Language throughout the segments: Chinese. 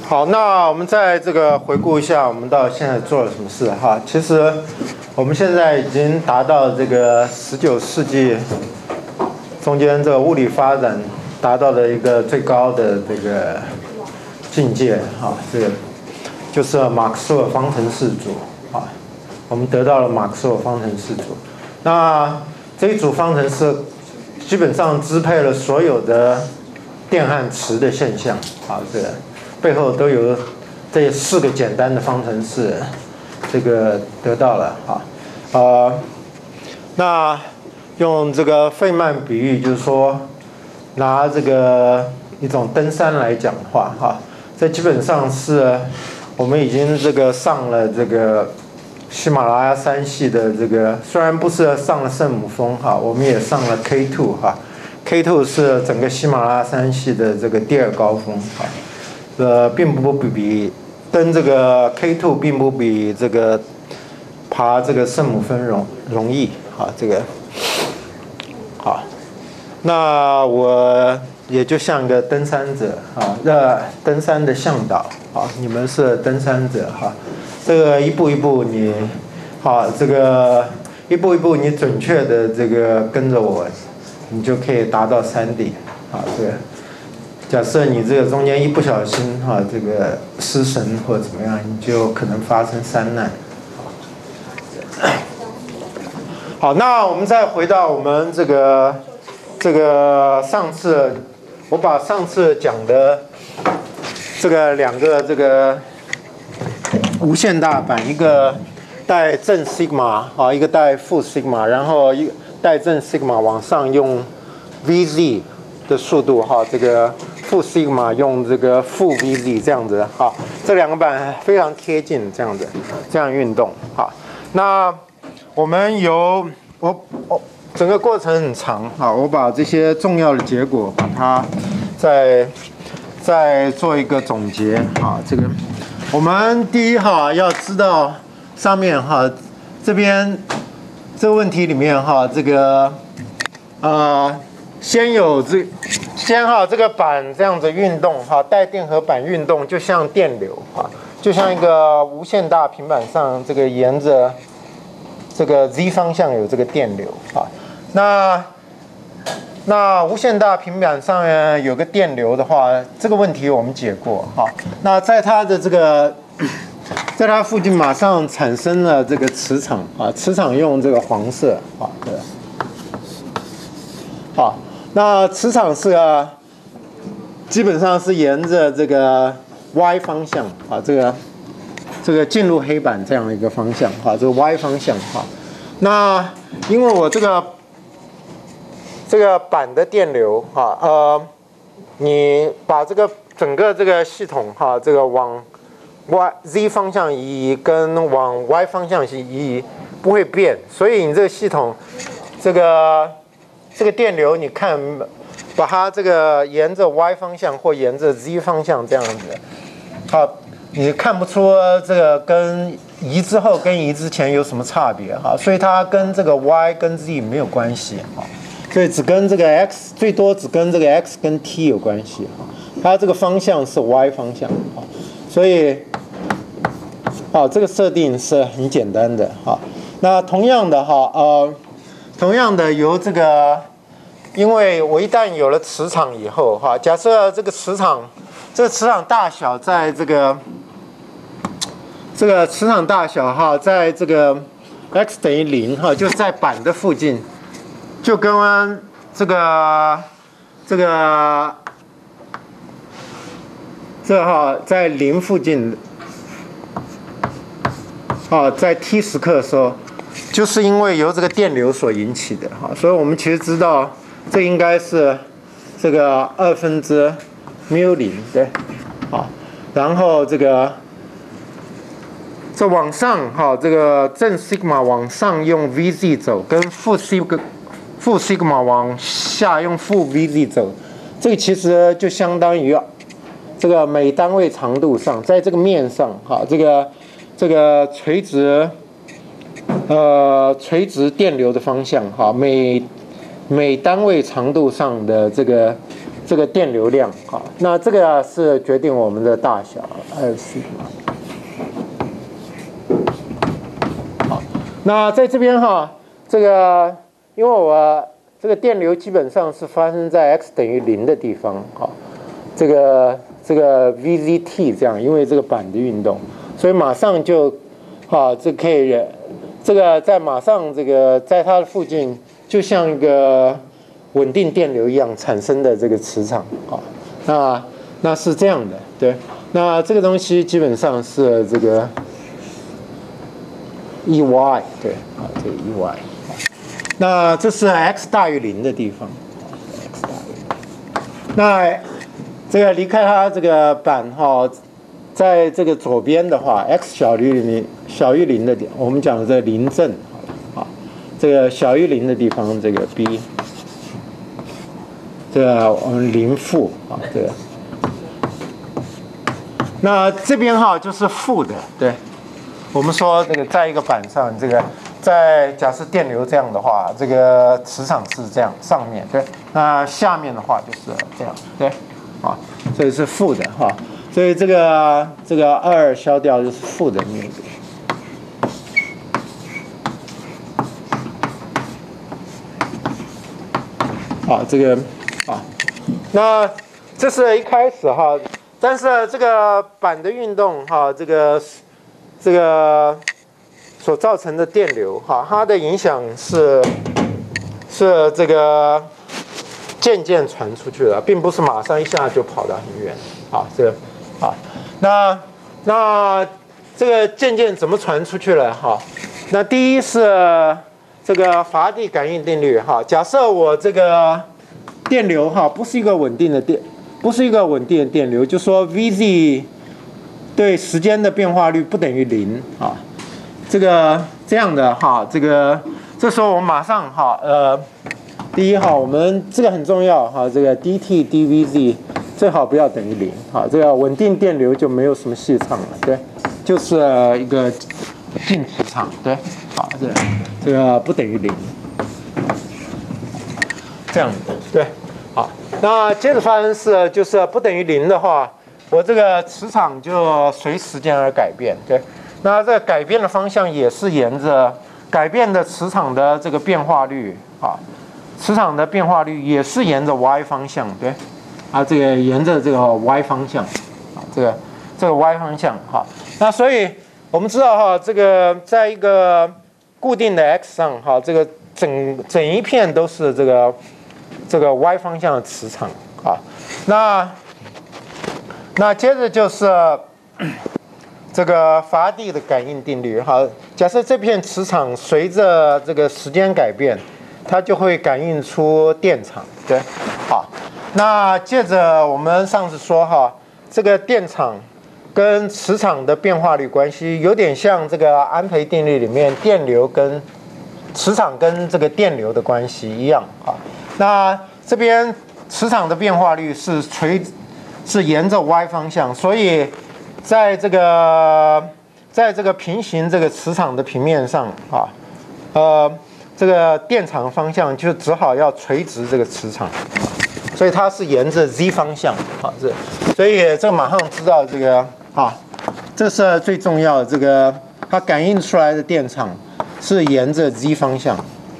好，那我们再这个回顾一下，我们到现在做了什么事哈。其实我们现在已经达到这个19世纪中间这个物理发展达到了一个最高的这个境界哈。这个就是马克斯韦方程式组啊，我们得到了马克斯韦方程式组。那这一组方程式基本上支配了所有的电和磁的现象啊，这个背后都有这4个简单的方程式，这个得到了啊。那用这个费曼比喻，就是说拿这个一种登山来讲的话哈，这基本上是我们已经这个上了这个喜马拉雅山系的这个，虽然不是上了圣母峰哈，我们也上了 K2 哈。K2 是整个喜马拉雅山系的这个第2高峰啊，并不比登这个 K2 并不比这个爬这个圣母峰容易啊，这个好，那我也就像一个登山者啊，登山的向导啊，你们是登山者哈，这个一步一步你好，这个一步一步你准确的这个跟着我。你就可以达到山顶啊！这个假设你这个中间一不小心哈，这个失神或者怎么样，你就可能发生山难。好，那我们再回到我们这个上次，我把上次讲的这个2个这个无限大板，一个带正西格玛啊，一个带负西格玛，然后带正西格玛往上用 Vz 的速度哈，这个负西格玛用这个负 Vz 这样子哈，这2个板非常贴近这样子，这样运动哈。那我们整个过程很长哈，我把这些重要的结果把它再做一个总结哈。这个我们第一哈要知道上面哈这边。这个问题里面哈，这个先这个板这样子运动哈，带电荷板运动就像电流哈，就像一个无限大平板上这个沿着这个 z 方向有这个电流啊。那无限大平板上面有个电流的话，这个问题我们解过哈。那在它的这个。在它附近马上产生了这个磁场啊，磁场用这个黄色啊，对，好，那磁场是基本上是沿着这个 y 方向啊，这个进入黑板这样的一个方向啊，这个 y 方向啊，那因为我这个板的电流啊，你把这个整个这个系统哈，这个往z 方向移跟往 y 方向移不会变，所以你这个系统这个电流，你看把它这个沿着 y 方向或沿着 z 方向这样子，好，你看不出这个跟移之后跟移之前有什么差别哈，所以它跟这个 y 跟 z 没有关系哈，所以只跟这个 x 最多只跟这个 x 跟 t 有关系哈，它这个方向是 y 方向哈，所以。好，这个设定是很简单的哈。那同样的哈，同样的由这个，因为我一旦有了磁场以后哈，假设这个磁场大小在这个磁场大小哈，在这个 x 等于0哈，就在板的附近，就跟这哈在0附近。在 t 时刻的时候，就是因为由这个电流所引起的哈，所以我们其实知道这应该是这个2/μ0对，好，然后这往上哈，这个正西格玛往上用 Vz 走，跟负西格玛往下用负 Vz 走，这个其实就相当于这个每单位长度上，在这个面上哈，这个垂直电流的方向哈，每单位长度上的这个这个电流量啊。那这个是决定我们的大小2西嘛。好，那在这边哈，这个因为我这个电流基本上是发生在 x 等于0的地方啊，这个 VZT 这样，因为这个板的运动，所以马上就这可以这个在马上这个在它的附近，就像一个稳定电流一样产生的这个磁场啊，那是这样的，对，那这个东西基本上是这个 EY 对啊，这个 EY。那这是 x 大于0的地方 ，x 大于0。那这个离开它这个板在这个左边的话 ，x 小于0的点，我们讲的这个0正这个小于0的地方，这个 b， 这个我们0负这个。那这边就是负的，对。我们说这个在一个板上，这个在假设电流这样的话，这个磁场是这样，上面对，那下面的话就是这样，对，所以是负的所以这个2消掉就是负的那个，这个那这是一开始但是这个板的运动这个所造成的电流它的影响是这个渐渐传出去的，并不是马上一下就跑到很远这个那这个渐渐怎么传出去了那第一是这个法拉第感应定律假设我这个电流不是一个稳定的电流，就说 Vz 对时间的变化率不等于0这个这样的这时候我们马上第一我们这个很重要这个 dt dvz 最好不要等于0这个稳定电流就没有什么细场了，对，就是一个静磁场，对，这个不等于0，这样的，对，那接着发生是就是不等于0的话。我这个磁场就随时间而改变，对，那这个改变的方向也是沿着改变的磁场的这个变化率磁场的变化率也是沿着 y 方向，对，这个沿着这个 y 方向，这个 y 方向那所以我们知道这个在一个固定的 x 上这个整一片都是这个 y 方向的磁场那接着就是这个法拉第的感应定律假设这片磁场随着这个时间改变，它就会感应出电场，对，那接着我们上次说这个电场跟磁场的变化率关系有点像这个安培定律里面电流跟磁场跟这个电流的关系一样那这边磁场的变化率是沿着 y 方向，所以在这个平行这个磁场的平面上这个电场方向就只好要垂直这个磁场，所以它是沿着 z 方向所以这个马上知道这个这是最重要的，这个它感应出来的电场是沿着 z 方向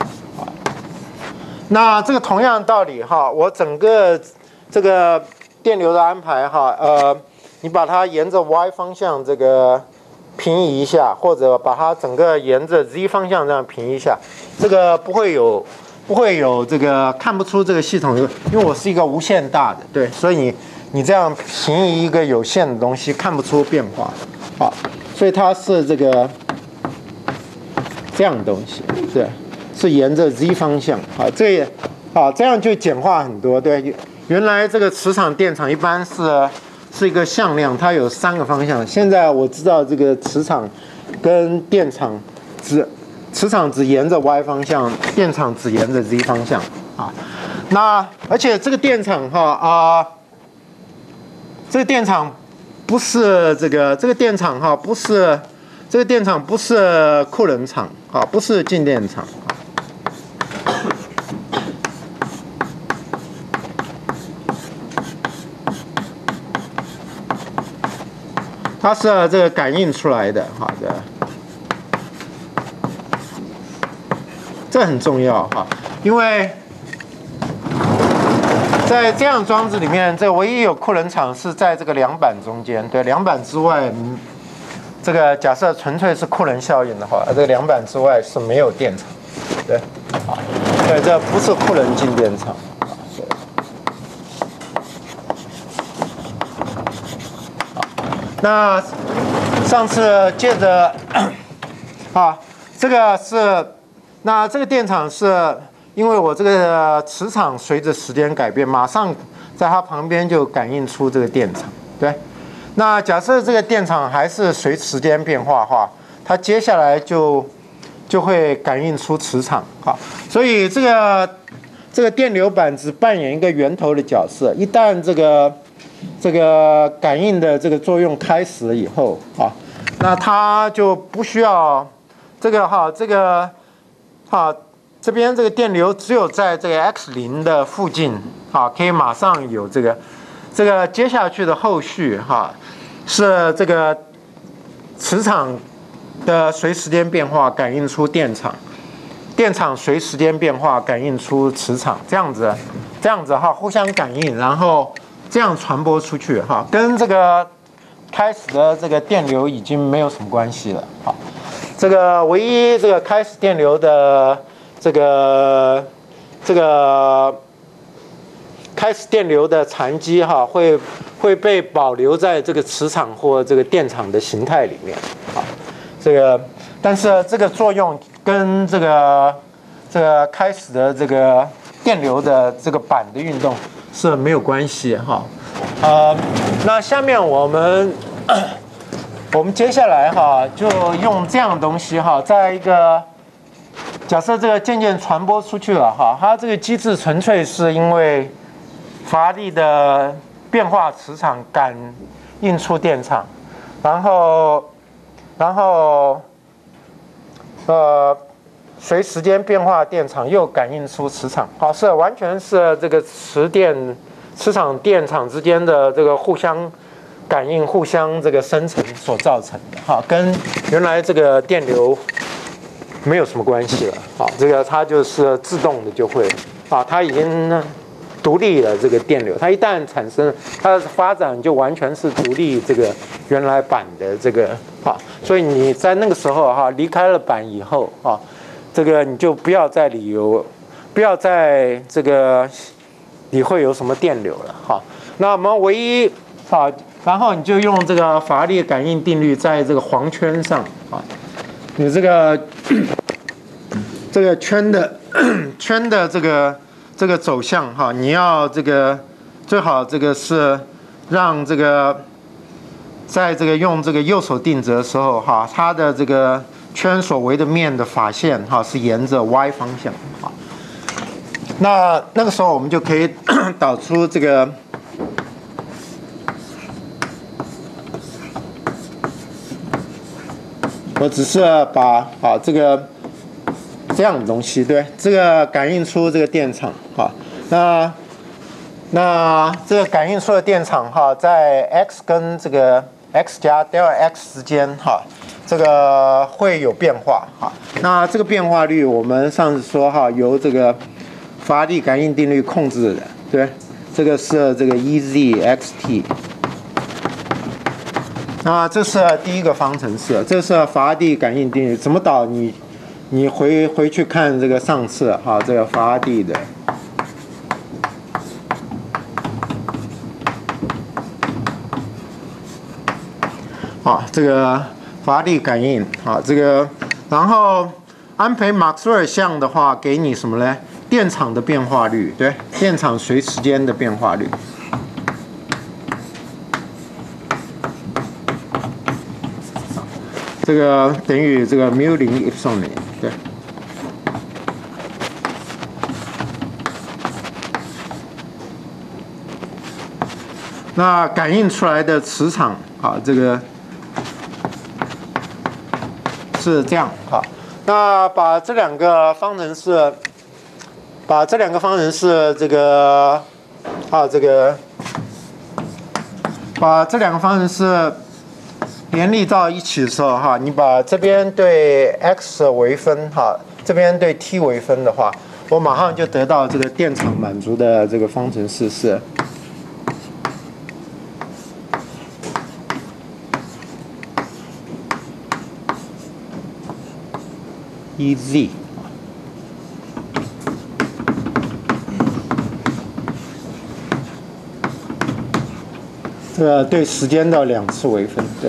那这个同样的道理我整个这个电流的安排你把它沿着 y 方向这个平移一下，或者把它整个沿着 z 方向这样平移一下，这个不会有这个看不出这个系统，因为我是一个无限大的，对，所以你这样平移一个有限的东西看不出变化所以它是这个这样的东西，对，是沿着 z 方向这样就简化很多，对。原来这个磁场电场一般是一个向量，它有3个方向。现在我知道这个磁场跟电场磁场只沿着 y 方向，电场只沿着 z 方向那而且这个电场这个电场不是这个电场不是这个电场不是库仑场不是静电场它是这个感应出来的，好的，这很重要哈，因为在这样装置里面，这唯一有库能场是在这个两板中间，对，两板之外，这个假设纯粹是库能效应的话，这个两板之外是没有电场，对，好，对，这不是库能静电场。那上次借着这个是，那这个电场是因为我这个磁场随着时间改变，马上在它旁边就感应出这个电场，对。那假设这个电场还是随时间变化的话，它接下来就会感应出磁场，好，所以这个电流板只扮演一个源头的角色，一旦这个感应的这个作用开始了以后啊，那它就不需要这边这个电流只有在这个 x0的附近可以马上有这个接下去的后续是这个磁场的随时间变化感应出电场，电场随时间变化感应出磁场，这样子互相感应，然后这样传播出去跟这个开始的这个电流已经没有什么关系了这个唯一这个开始电流的这个开始电流的残基会被保留在这个磁场或这个电场的形态里面但是这个作用跟这个开始的这个电流的这个板的运动是没有关系那下面我们接下来就用这样的东西在一个假设这个渐渐传播出去了它这个机制纯粹是因为法拉第的变化磁场感应出电场，然后随时间变化电场又感应出磁场是完全是这个磁场电场之间的这个互相感应、互相这个生成所造成的跟原来这个电流没有什么关系了这个它就是自动的就会它已经独立了这个电流，它一旦产生它的发展就完全是独立这个原来板的这个所以你在那个时候离开了板以后这个你就不要再这个你会有什么电流了那我们唯一然后你就用这个法拉第感应定律在这个黄圈上你这个圈的这个走向你要这个最好这个是让这个在这个用这个右手定则的时候它的这个圈所围的面的法线是沿着 y 方向那个时候我们就可以导出这个我只是把这个这样的东西对这个感应出这个电场那这个感应出的电场在 x 跟这个 x 加 delta x 之间这个会有变化那这个变化率我们上次说由这个法拉第感应定律控制的对这个是这个 EZXT 那这是第一个方程式，这是法拉第感应定律怎么导你回去看这个上次这个法拉第的这个法拉第感应这个然后安培马克斯韦尔项的话给你什么呢？电场的变化率对电场随时间的变化率这个等于这个 μ0 epsilon 对那感应出来的磁场这个是这样那把这两个方程式这个把这两个方程式联立到一起的时候哈，你把这边对 x 微分哈，这边对 t 微分的话，我马上就得到这个电场满足的这个方程式是 Ez。这个对时间的2次微分，对。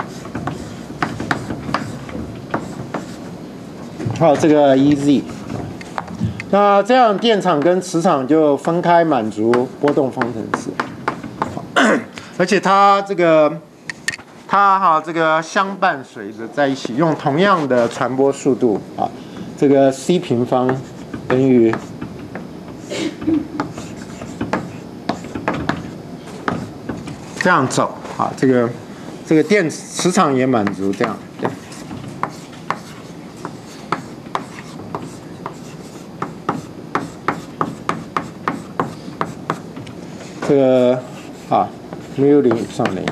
好，这个 Ez。那这样电场跟磁场就分开满足波动方程式，而且它这个相伴随着在一起，用同样的传播速度啊，这个 c 平方等于这样走啊，这个电磁场也满足这样，对。这个mu 0以上0。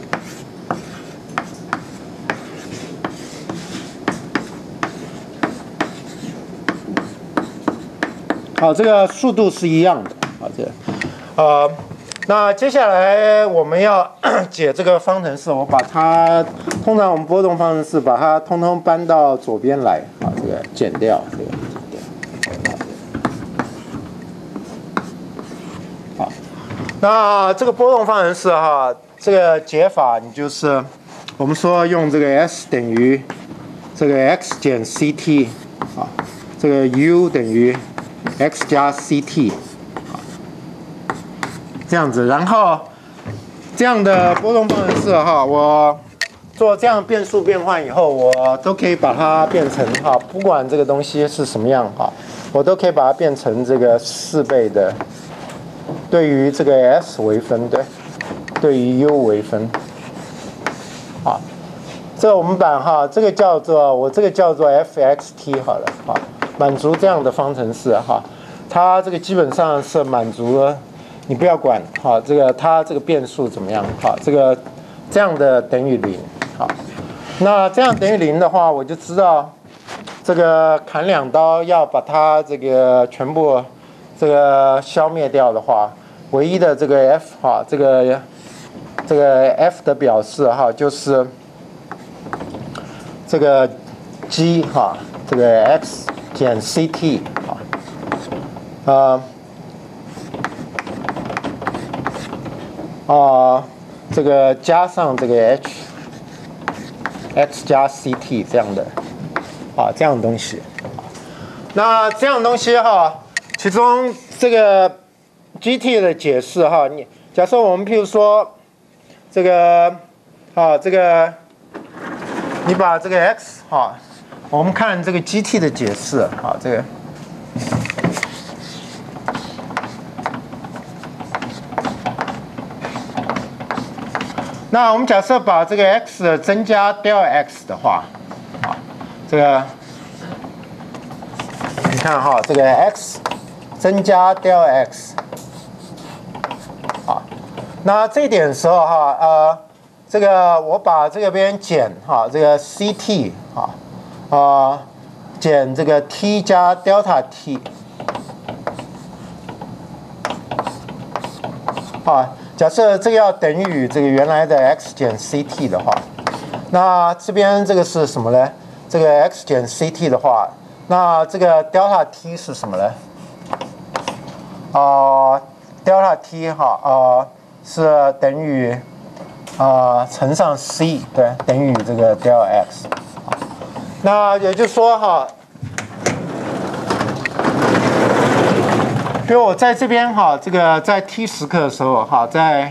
好，这个速度是一样的啊，这个那接下来我们要解这个方程式，我把它通常我们波动方程式把它通通搬到左边来啊，这个减掉这个。好，那这个波动方程式哈，这个解法你就是我们说用这个 S 等于这个 x 减 ct 啊，这个 u 等于 x 加 ct。这样子，然后这样的波动方程式哈，我做这样变数变换以后，我都可以把它变成不管这个东西是什么样我都可以把它变成这个4倍的，对于这个 s 微分，对于 u 微分，这个我们把这个叫做fxt 好了满足这样的方程式它这个基本上是满足了。你不要管这个它这个变数怎么样这样的等于0那这样等于0的话，我就知道这个砍2刀要把它这个全部这个消灭掉的话，唯一的这个 f 这个 f 的表示就是这个 g 这个 x 减 ct 这个加上这个 x 加 ct 这样的这样的东西。那这样的东西其中这个 gt 的解释你假设我们譬如说这个这个你把这个 x 我们看这个 gt 的解释这个。那我们假设把这个 x 增加 del x 的话，这个你看这个 x 增加 del x， 那这一点的时候这个我把这个边减这个 ct 减这个 t 加 delta t 假设这个要等于这个原来的 x 减 ct 的话，那这边这个是什么呢？这个 x 减 ct 的话，那这个 delta t 是什么呢？delta t 是等于乘上 c 对，等于这个 del x。那也就是说比如我在这边这个在 t 时刻的时候在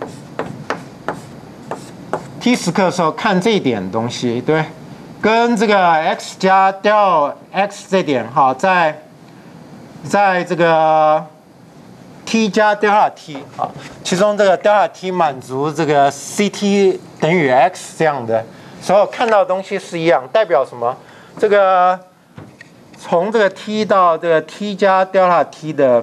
t 时刻的时候看这一点东西，对，跟这个 x 加 del x 这点在这个 t 加 delta t 其中这个 delta t 满足这个 ct 等于 x 这样的时候看到的东西是一样，代表什么？这个从这个 t 到这个 t 加 delta t 的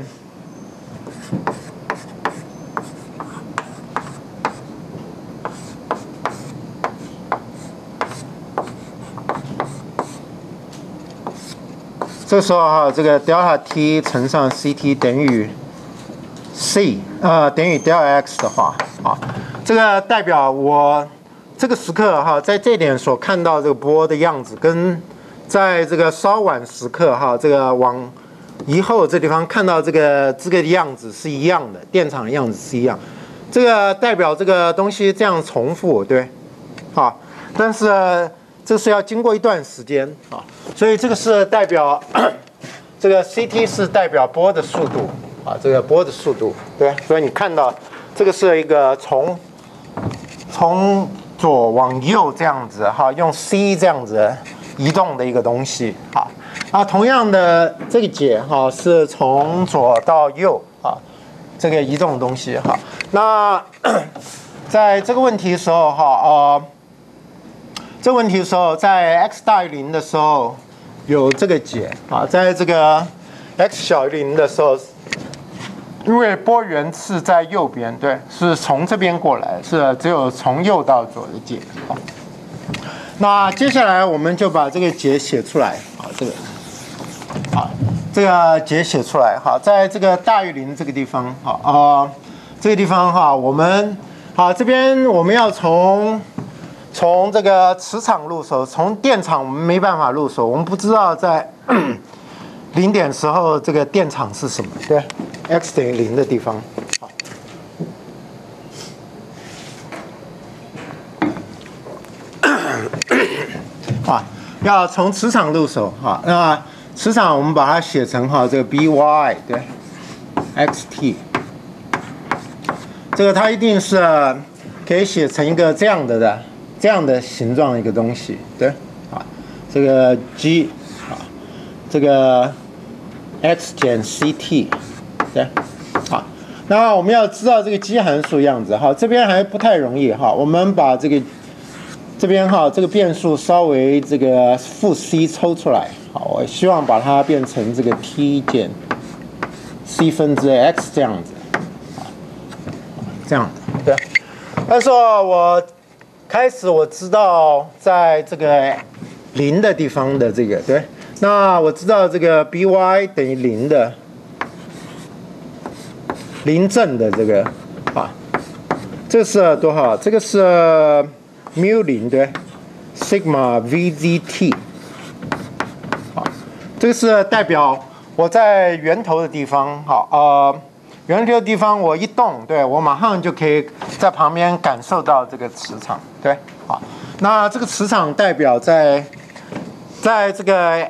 这个时候哈，这个 delta t 乘上 ct 等于 c 等于 delta x 的话啊，这个代表我这个时刻哈，在这点所看到这个波的样子，跟在这个稍晚时刻哈，这个往以后这地方看到这个样子是一样的，电场的样子是一样。这个代表这个东西这样重复，对，好，但是这是要经过一段时间啊，所以这个是代表这个 ct 是代表波的速度啊，这个波的速度，对，所以你看到这个是一个从左往右这样子哈，用 c 这样子移动的一个东西啊。啊，同样的这个解哈是从左到右啊，这个移动的东西哈。那在这个问题的时候哈，这个问题的时候，在 x 大于0的时候有这个解啊，在这个 x 小于0的时候，因为波源是在右边，对，是从这边过来，是只有从右到左的解啊。那接下来我们就把这个解写出来啊，这个解写出来哈，在这个大于0这个地方这个地方哈，我们这边我们要从这个磁场入手，从电场我们没办法入手，我们不知道在0点时候这个电场是什么，对 ，x 等于0的地方。要从磁场入手那磁场我们把它写成这个 by 对 xt， 这个它一定是可以写成一个这样的形状的一个东西，对这个 g 这个 x 减 ct 对那我们要知道这个基函数样子这边还不太容易我们把这边这个变数稍微这个负 c 抽出来，我希望把它变成这个 t 减 c 分之 x 这样子，这样对。但是我知道在这个0的地方的这个对，那我知道这个 by 等于0的0正的这个这是多少？这个是μ0对 ，sigma vzt， 这个是代表我在源头的地方，源头的地方我一动，对我马上就可以在旁边感受到这个磁场，对，那这个磁场代表在这个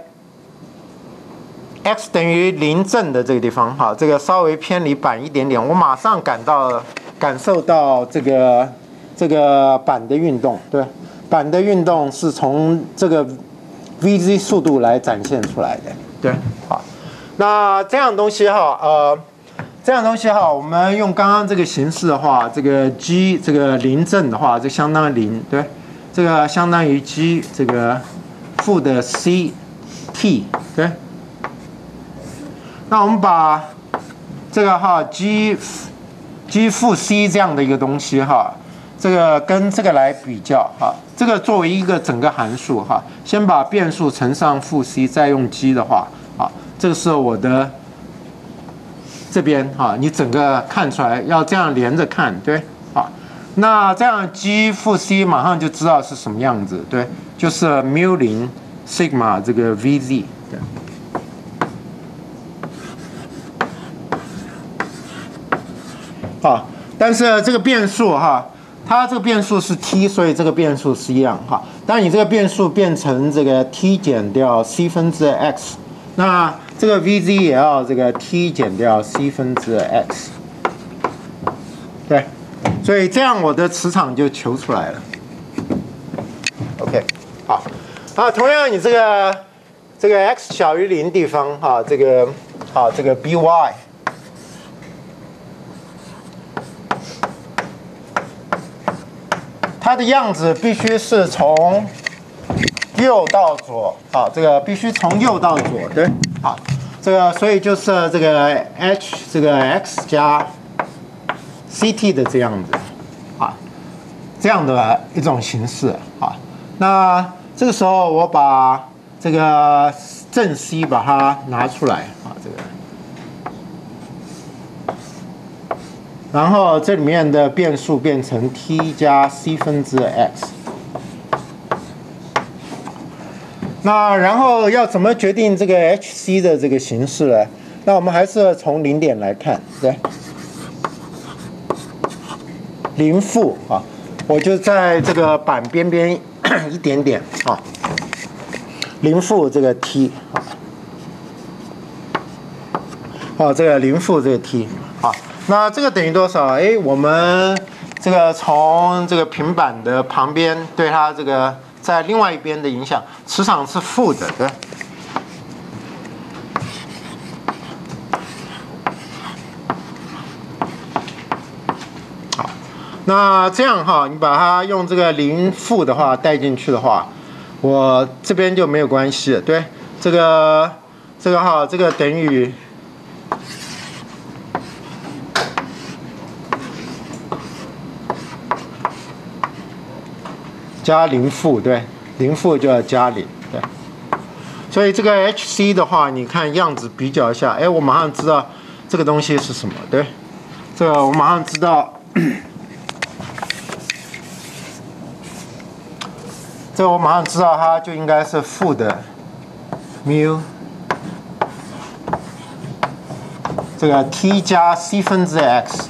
x 等于0正的这个地方，这个稍微偏离板一点点，我马上感受到这个板的运动，对，板的运动是从这个 vz 速度来展现出来的，对，那这样东西我们用刚刚这个形式的话，这个 g 这个0正的话，就相当于0，对，这个相当于 g 这个负的 c t， 对，那我们把这个g 负 c 这样的一个东西这个跟这个来比较这个作为一个整个函数先把变数乘上负 c， 再用 g 的话这个是我的这边你整个看出来要这样连着看，对那这样 g 负 c 马上就知道是什么样子，对，就是 μ0 sigma 这个 vz， 对。但是这个变数它这个变数是 t， 所以这个变数是一样当你这个变数变成这个 t 减掉 c 分之 x， 那这个 vz 也要这个 t 减掉 c 分之 x， 对，所以这样我的磁场就求出来了。OK， 同样你这个 x 小于0地方这个by。它的样子必须是从右到左这个必须从右到左，对，这个所以就是这个 h 这个 x 加 ct 的这样子这样的一种形式那这个时候我把这个正 C 把它拿出来啊，这个。然后这里面的变数变成 t 加 c 分之 x。那然后要怎么决定这个 HC 的这个形式呢？那我们还是从零点来看，对，零负啊，我就在这个板边边一点点啊，零负这个 t 啊，这个零负这个 t 啊，那这个等于多少？哎，我们这个从这个平板的旁边对它这个在另外一边的影响，磁场是负的，对。好，那这样哈，你把它用这个零负的话带进去的话，我这边就没有关系了，对。这个哈，这个等于。加零负，对，零负就要加零，对。所以这个 HC 的话，你看样子比较一下，哎，我马上知道这个东西是什么，对。这个我马上知道，这个我马上知道它就应该是负的 mu 这个 t 加 c 分之 x。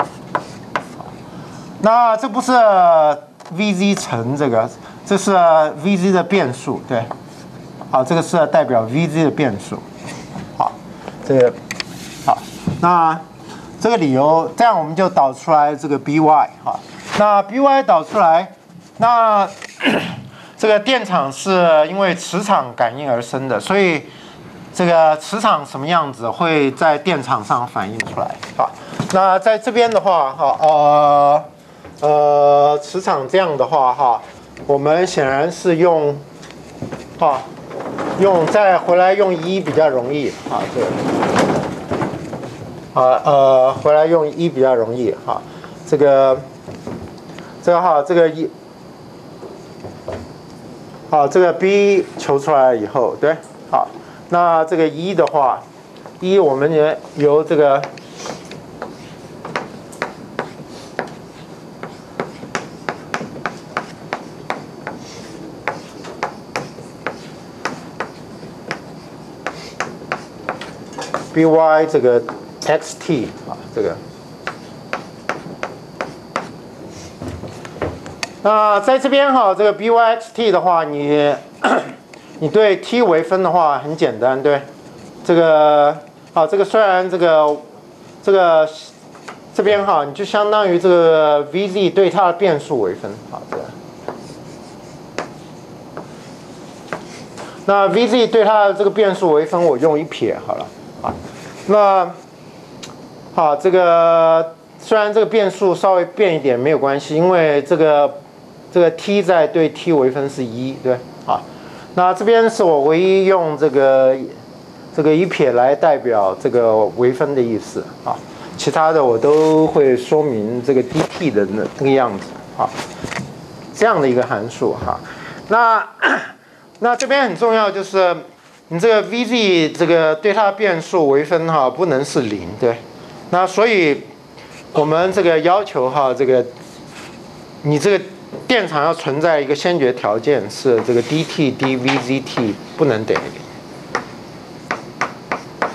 那这不是VZ 乘这个，这是 VZ 的变数，对，好，这个是代表 VZ 的变数，好，这个好，那这个理由，这样我们就导出来这个 BY 哈，那 BY 导出来，那这个电场是因为磁场感应而生的，所以这个磁场什么样子会在电场上反映出来，好，那在这边的话，哈，磁场这样的话哈，我们显然是用再回来用1比较容易啊，这个回来用1比较容易哈，这个哈这个1好，这个 B 求出来以后，对，好，那这个1的话，1我们也由这个。by 这个 xt 啊，这个，那在这边哈，这个 by xt 的话，你对 t 微分的话很简单，对，这个啊，这个虽然这边哈，你就相当于这个 vz 对它的变数微分啊，这个。那 vz 对它的这个变数微分，我用1撇好了。那好，这个虽然这个变数稍微变一点没有关系，因为这个 t 在对 t 微分是1，对，啊，那这边是我唯一用这个1撇来代表这个微分的意思啊，其他的我都会说明这个 dt 的那个样子啊，这样的一个函数哈，那这边很重要就是。你这个 VZ 这个对它的变数微分哈不能是0，对，那所以我们这个要求哈这个你这个电场要存在一个先决条件是这个 dt dVZT 不能等于0，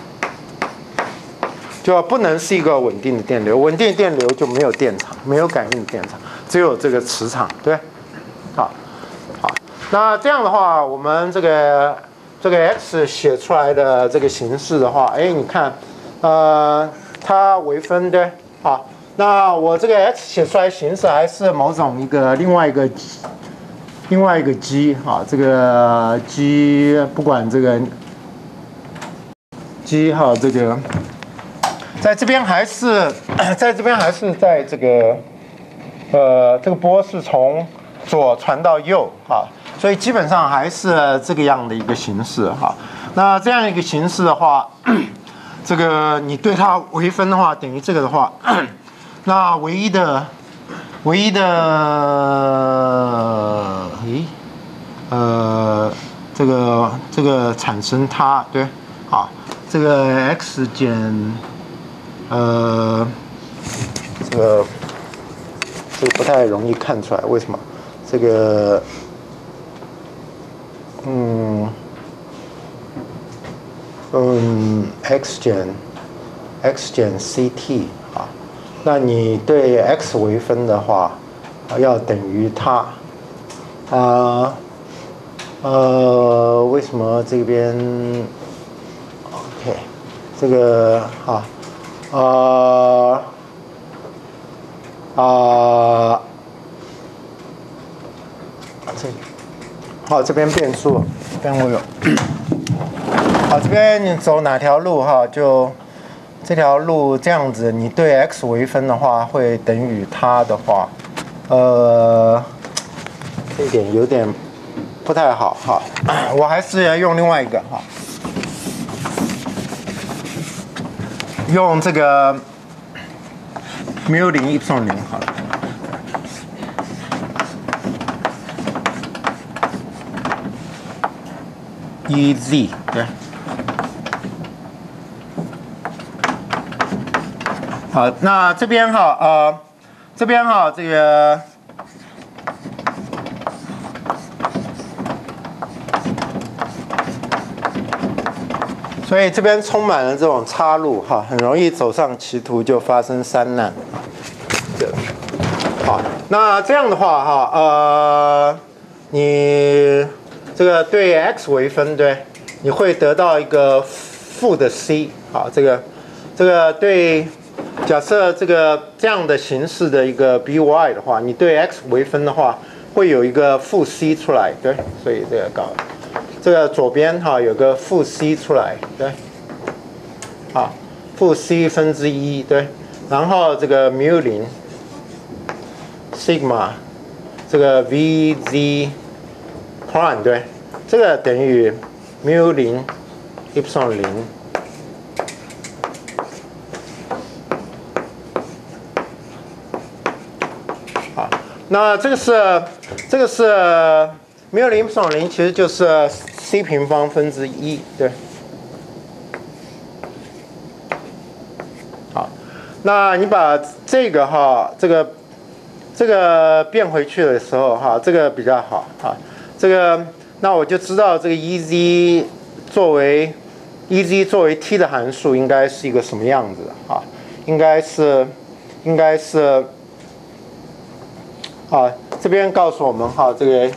就不能是一个稳定的电流，稳定电流就没有电场，没有感应的电场，只有这个磁场，对，好，那这样的话我们这个 x 写出来的这个形式的话，哎，你看，它微分对，好，那我这个 x 写出来形式还是某种另外一个 g 啊，这个 g 不管这个 g 哈，这个在这边还是在这个这个波是从左传到右哈。所以基本上还是这个样的一个形式哈。那这样一个形式的话，这个你对它微分的话，等于这个的话，那唯一的，这这个产生它，对，好，这个 x 减这个不太容易看出来，为什么？这个x 减 ct 啊，那你对 x 微分的话，要等于它为什么这边 OK 这个好，这边变数，这边我有。好，这边你走哪条路哈？就这条路这样子，你对 x 微分的话，会等于它的话，这一点有点不太好哈。我还是要用另外一个哈，用这个μ0 υ0好了。EZ 对，好，那这边哈这边哈这个所以这边充满了这种岔路哈，很容易走上歧途就发生山难。好，那这样的话哈你这个对 x 微分，对，你会得到一个负的 c， 好，这个对，假设这样的形式的一个 by 的话，你对 x 微分的话，会有一个负 c 出来，对，所以这个左边哈有个负 c 出来，对，好，负 c 分之一，对，然后这个μ0 sigma 这个 vz prime 对，这个等于μ0 υ0。好，那这个是μ0 υ0，其实就是 c 平方分之一，对。好，那你把这个哈这个变回去的时候哈，这个比较好哈。那我就知道这个 EZ 作为 t 的函数应该是一个什么样子的啊？应该是这边告诉我们哈，这个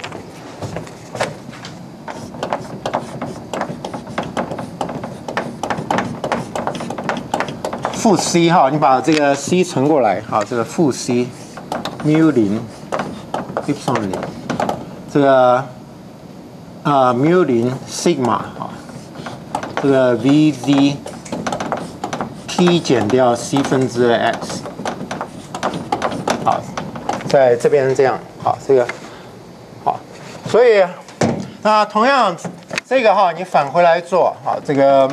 负 c 哈，你把这个 c 乘过来，好，这个负 c μ0 υ0，这个μ0 sigma 啊，这个 vz t 减掉 c 分之 x， 好，在这边这样，好，这个好，所以那同样这个哈，你返回来做，好，这个。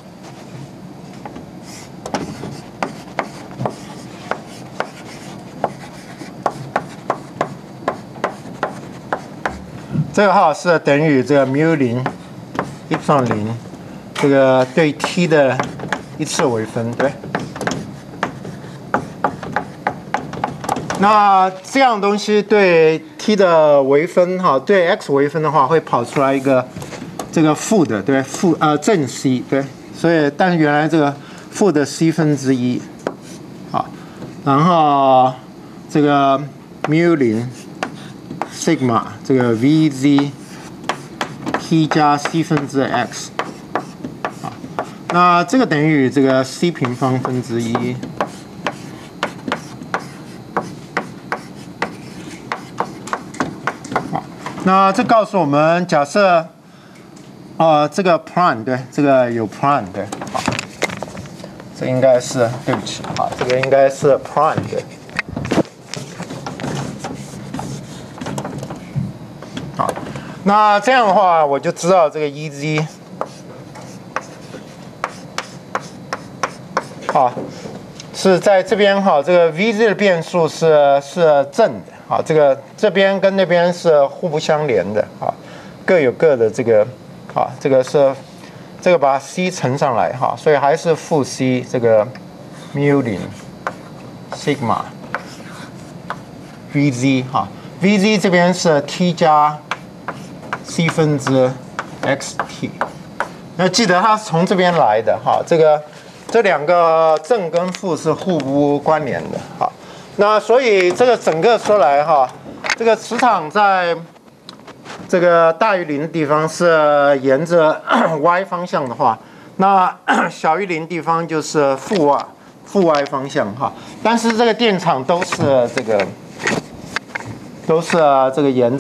这个号是等于这个μ0 υ0，这个对 t 的一次微分，对。那这样东西对 t 的微分哈，对 x 微分的话，会跑出来一个这个负的，对，正 c， 对。所以，但是原来这个负的 c 分之一，好，然后这个μ0 sigma 这个 vz t 加 c 分之 x， 好，那这个等于这个 c 平方分之一，好，那这告诉我们，假设这个 prime 对，这个有 prime 对，好，这应该是对不起，好，这个应该是 prime 对。好，那这样的话，我就知道这个 EZ， 好，是在这边哈，这个 VZ 的变数是正的，好，这边跟那边是互不相连的，好，各有各的这个好，这个把 c 乘上来哈，所以还是负 c 这个 mu 0 sigma vz 哈 ，vz 这边是 t 加 c 分之 xt， 要记得它是从这边来的哈，这两个正跟负是互不关联的哈。那所以这个整个说来哈，这个磁场在这个大于0的地方是沿着 y 方向的话，那小于0地方就是负 y 方向哈。但是这个电场都是这个沿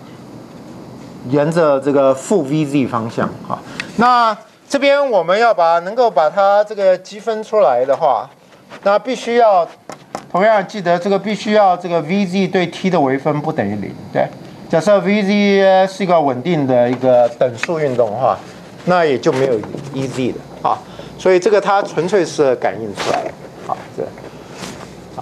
着这个负 vz 方向哈。那这边我们能够把它这个积分出来的话，那必须要同样记得这个必须要这个 vz 对 t 的微分不等于0，对。假设 vz 是一个稳定的一个等速运动的话，那也就没有 ez 的啊。所以这个它纯粹是感应出来的啊，这啊，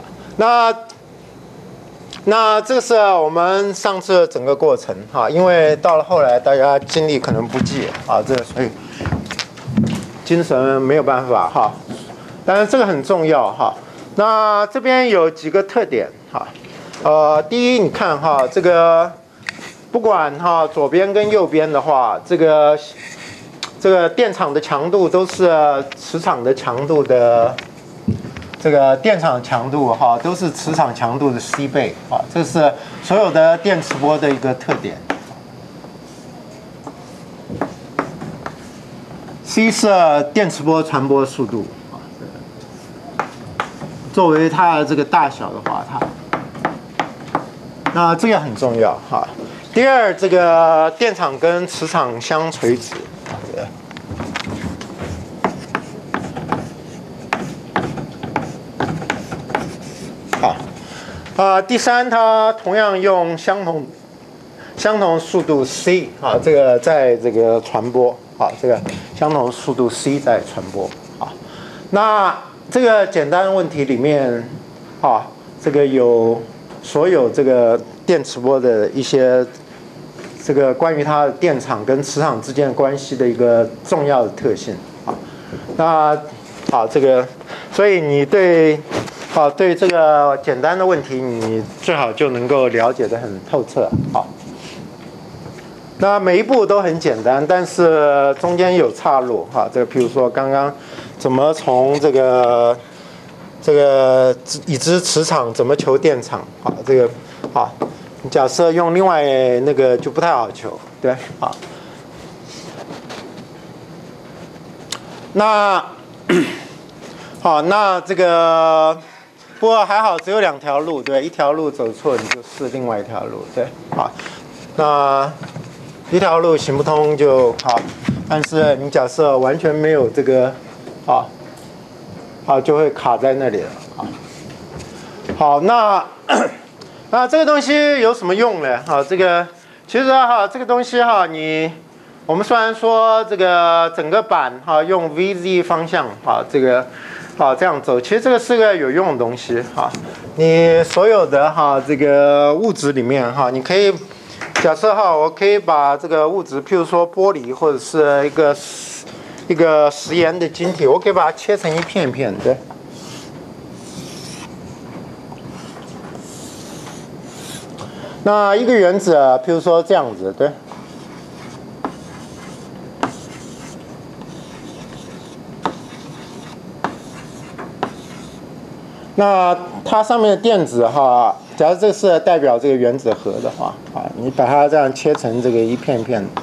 那这个是我们上次整个过程哈，因为到了后来大家精力可能不济啊，所以精神没有办法哈。但是这个很重要哈。那这边有几个特点哈，第一，你看哈，这个不管哈左边跟右边的话，这个电场的强度都是磁场的强度的。这个电场强度哈都是磁场强度的 c 倍啊，这是所有的电磁波的一个特点。c 是电磁波传播速度啊，作为它的这个大小的话，那这个很重要哈。第二，这个电场跟磁场相垂直。第三，它同样用相同速度 c 啊，这个在这个传播啊，这个相同速度 c 在传播啊。那这个简单问题里面啊，这个有所有这个电磁波的一些这个关于它的电场跟磁场之间的关系的一个重要的特性啊。那这个，所以你对这个简单的问题，你最好就能够了解得很透彻。好，那每一步都很简单，但是中间有岔路哈。这个譬如说刚刚怎么从这个已知磁场怎么求电场啊？这个好，假设用另外那个就不太好求，对，好。那好，那这个。不过还好，只有2条路，对，一条路走错，你就试另外一条路，对，好，那一条路行不通就好，但是你假设完全没有这个，就会卡在那里了，好，那这个东西有什么用呢？这个其实这个东西我们虽然说这个整个板用 VZ 方向这个。这样走，其实这个是个有用的东西你所有的这个物质里面你可以假设我可以把这个物质，譬如说玻璃或者是一个食盐的晶体，我可以把它切成一片一片的。那一个原子，譬如说这样子，对。那它上面的电子假如这是代表这个原子核的话你把它这样切成这个一片一片的。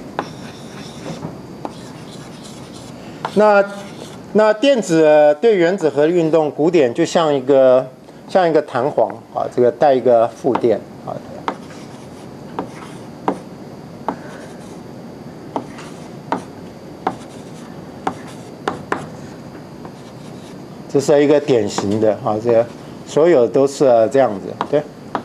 那电子对原子核的运动，古典就像一个弹簧这个带一个负电这是一个典型的这个所有都是这样子，对。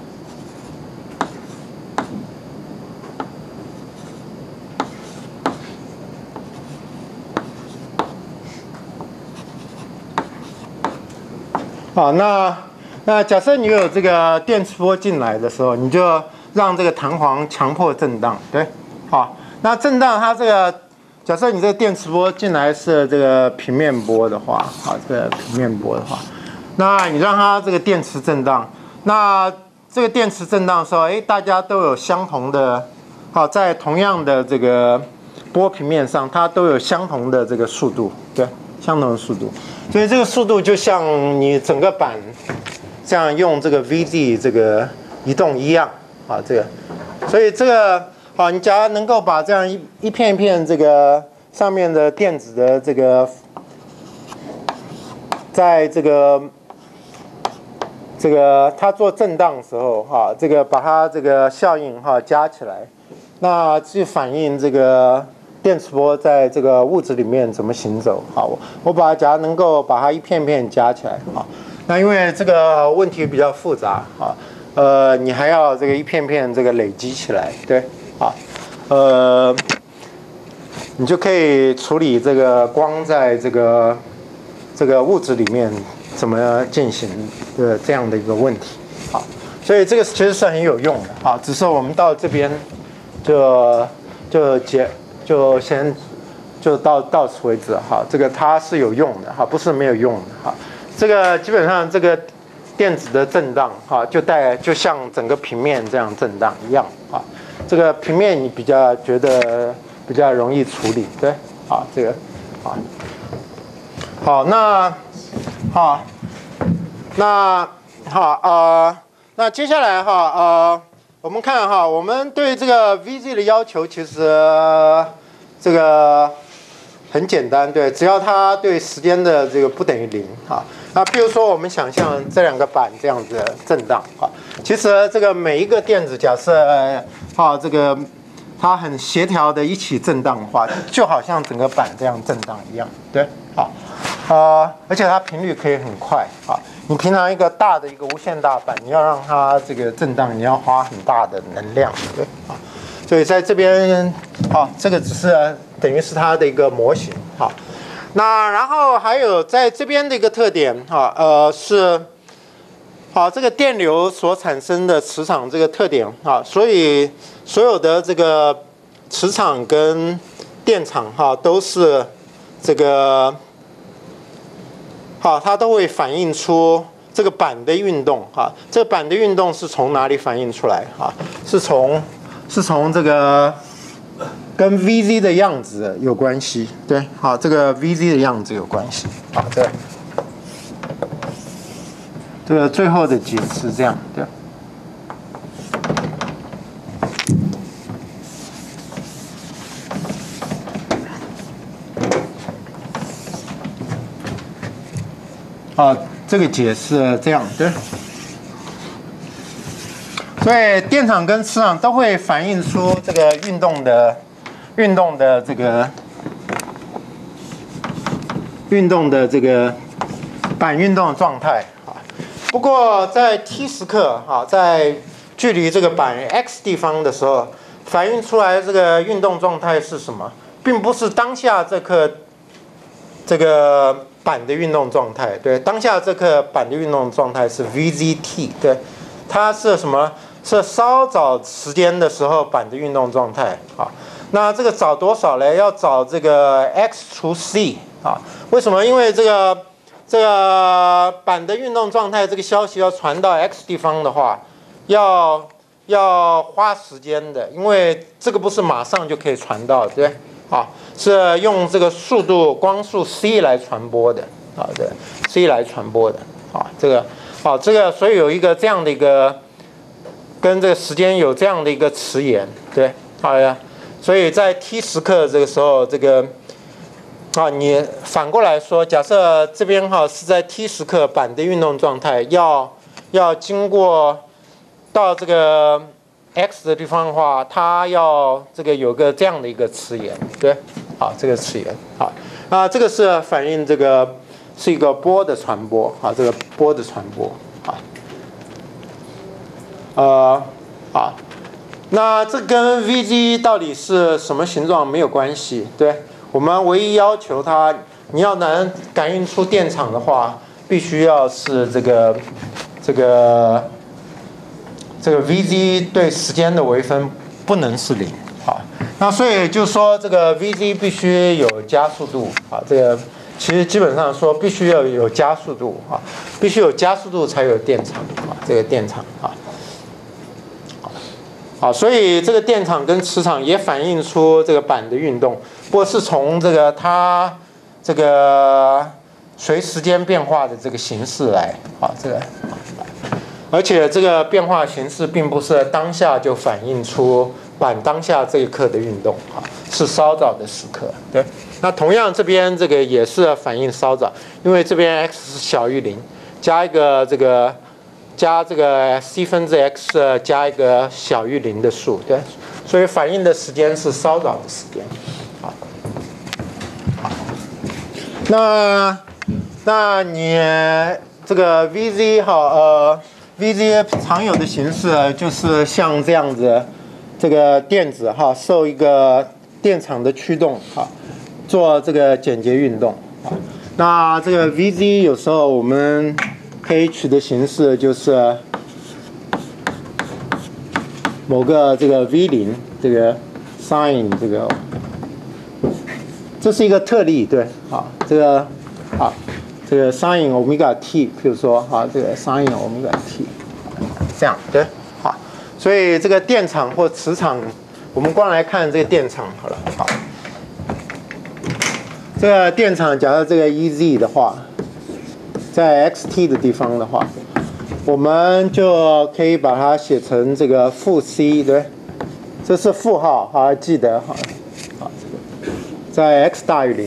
好，那假设你有这个电磁波进来的时候，你就让这个弹簧强迫震荡，对。好， 那震荡它这个，假设你这个电磁波进来是这个平面波的话，好，这个平面波的话，那你让它这个电磁震荡，那这个电磁震荡的时候，大家都有相同的，好，在同样的这个波平面上，它都有相同的这个速度，对，相同的速度，所以这个速度就像你整个板这样用这个 VZ 这个移动一样，啊，这个，所以这个，好，你假如能够把这样一片一片这个上面的电子的这个，在这个它做震荡的时候，哈，这个把它这个效应哈加起来，那去反映这个电磁波在这个物质里面怎么行走。好，我把它假如能够把它一片片加起来，好，那因为这个问题比较复杂，啊，你还要这个一片片这个累积起来，对，啊，你就可以处理这个光在这个物质里面怎么进行的这样的一个问题，好，所以这个其实是很有用的，好，只是我们到这边就先到此为止，好，这个它是有用的，哈，不是没有用的，哈，这个基本上这个电子的震荡，哈，就像整个平面这样震荡一样，啊，这个平面你觉得比较容易处理，对，好，这个，好，那接下来我们看哈，我们对这个 VZ 的要求其实这个很简单，对，只要它对时间的这个不等于0，哈，那比如说我们想象这两个板这样子震荡，哈，其实这个每一个电子假设这个它很协调的一起震荡的话，就好像整个板这样震荡一样，对，好，而且它频率可以很快，啊，你平常一个大的一个无限大板，你要让它这个震荡，你要花很大的能量，对，啊，所以在这边，这个只是等于是它的一个模型，好，那然后还有在这边的一个特点，是，好，这个电流所产生的磁场这个特点，所以所有的这个磁场跟电场，都是这个，它都会反映出这个板的运动，这个板的运动是从哪里反映出来？是从这个跟 VZ 的样子有关系，对，好，这个 VZ 的样子有关系，好，对，这个最后的解释这样，对。这个解释这样，对。所以电场跟磁场都会反映出这个运动的这个板运动的状态，不过在 t 时刻，在距离这个板 x 地方的时候，反映出来这个运动状态是什么，并不是当下这刻这个板的运动状态，对，当下这刻板的运动状态是 VZT， 对，它是什么？是稍早时间的时候板的运动状态，那这个早多少呢？要找这个 x 除 c， 为什么？因为这个板的运动状态这个消息要传到 x 地方的话，要花时间的，因为这个不是马上就可以传到，对不对？是用这个速度光速 c 来传播的，对 ，c 来传播的，这个，所以有一个这样的一个跟这个时间有这样的一个词眼，对，好呀，所以在 t 时刻这个时候，这个你反过来说，假设这边是在 t 时刻板的运动状态，要经过到这个 x 的地方的话，它要这个有个这样的一个词眼，对，好，这个词眼，好，这个是反映这个是一个波的传播，这个波的传播，好，那这跟 VZ 到底是什么形状没有关系，对，我们唯一要求它，你要能感应出电场的话，必须要是这个 VZ 对时间的微分不能是0，好， 那所以就说这个 vz 必须有加速度啊，这个其实基本上说必须要有加速度啊，必须有加速度才有电场啊，这个电场啊。好，所以这个电场跟磁场也反映出这个板的运动，不过是从这个它这个随时间变化的这个形式来啊，这个，而且这个变化形式并不是当下就反映出板当下这一刻的运动啊，是稍早的时刻。对，那同样这边这个也是反映稍早，因为这边 x 是小于0，加一个这个。加这个 c 分之 x 加一个小于0的数，对，所以反应的时间是稍早的时间。好，那你这个 vz 好vz 常有的形式就是像这样子，这个电子哈受一个电场的驱动哈，做这个简洁运动啊。那这个 vz 有时候我们可以取的形式就是某个这个 v0，这个 sin 这个，这是一个特例，对，好，这个好，这个 sin 欧米伽 t， 比如说好，这个 sin 欧米伽 t， 这样对，好，所以这个电场或磁场，我们光来看这个电场好了，好，这个电场假设这个 EZ 的话。在 xt 的地方的话，我们就可以把它写成这个负 c， 对，这是负号，好，记得好，好，这个在 x 大于0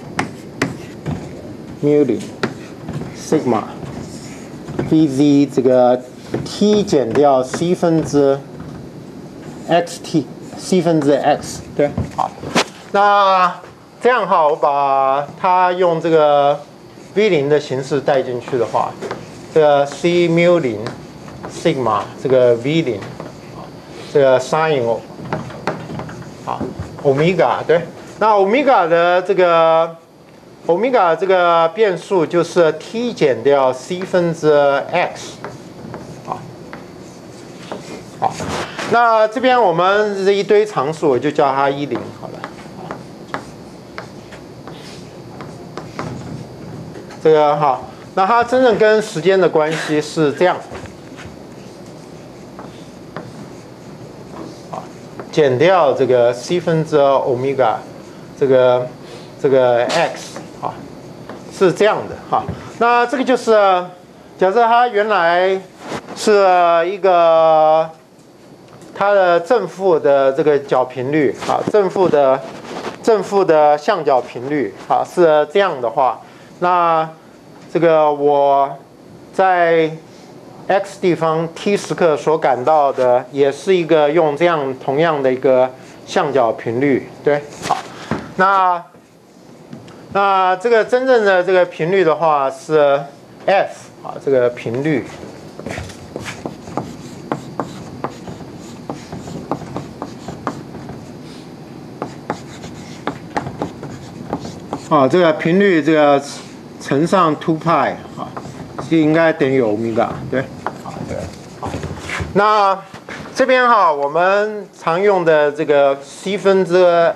，mu 0 sigma vz 这个 t 减掉 c 分之 xt c 分之 x， 对，好，那这样哈，我把它用这个。v0 的形式带进去的话，这个 c mu 0 sigma 这个 v0， 这个 sin 好 omega 对，那 omega 的这个 omega 这个变数就是 t 减掉 c 分之 x， 好，那这边我们这一堆常数，我就叫它10好了。这个好，那它真正跟时间的关系是这样，啊，减掉这个 c 分之 omega， 这个 x 啊，是这样的哈。那这个就是假设它原来是一个它的正负的这个角频率啊，正负的相角频率啊是这样的话。那这个我在 x 地方 t 时刻所感到的，也是一个用这样同样的一个相角频率，对，好，那这个真正的这个频率的话是 f 啊，这个频率。这个频率这个乘上 2 pi 啊，就应该等于欧米伽，对，好，对，好。那这边哈，我们常用的这个 c 分之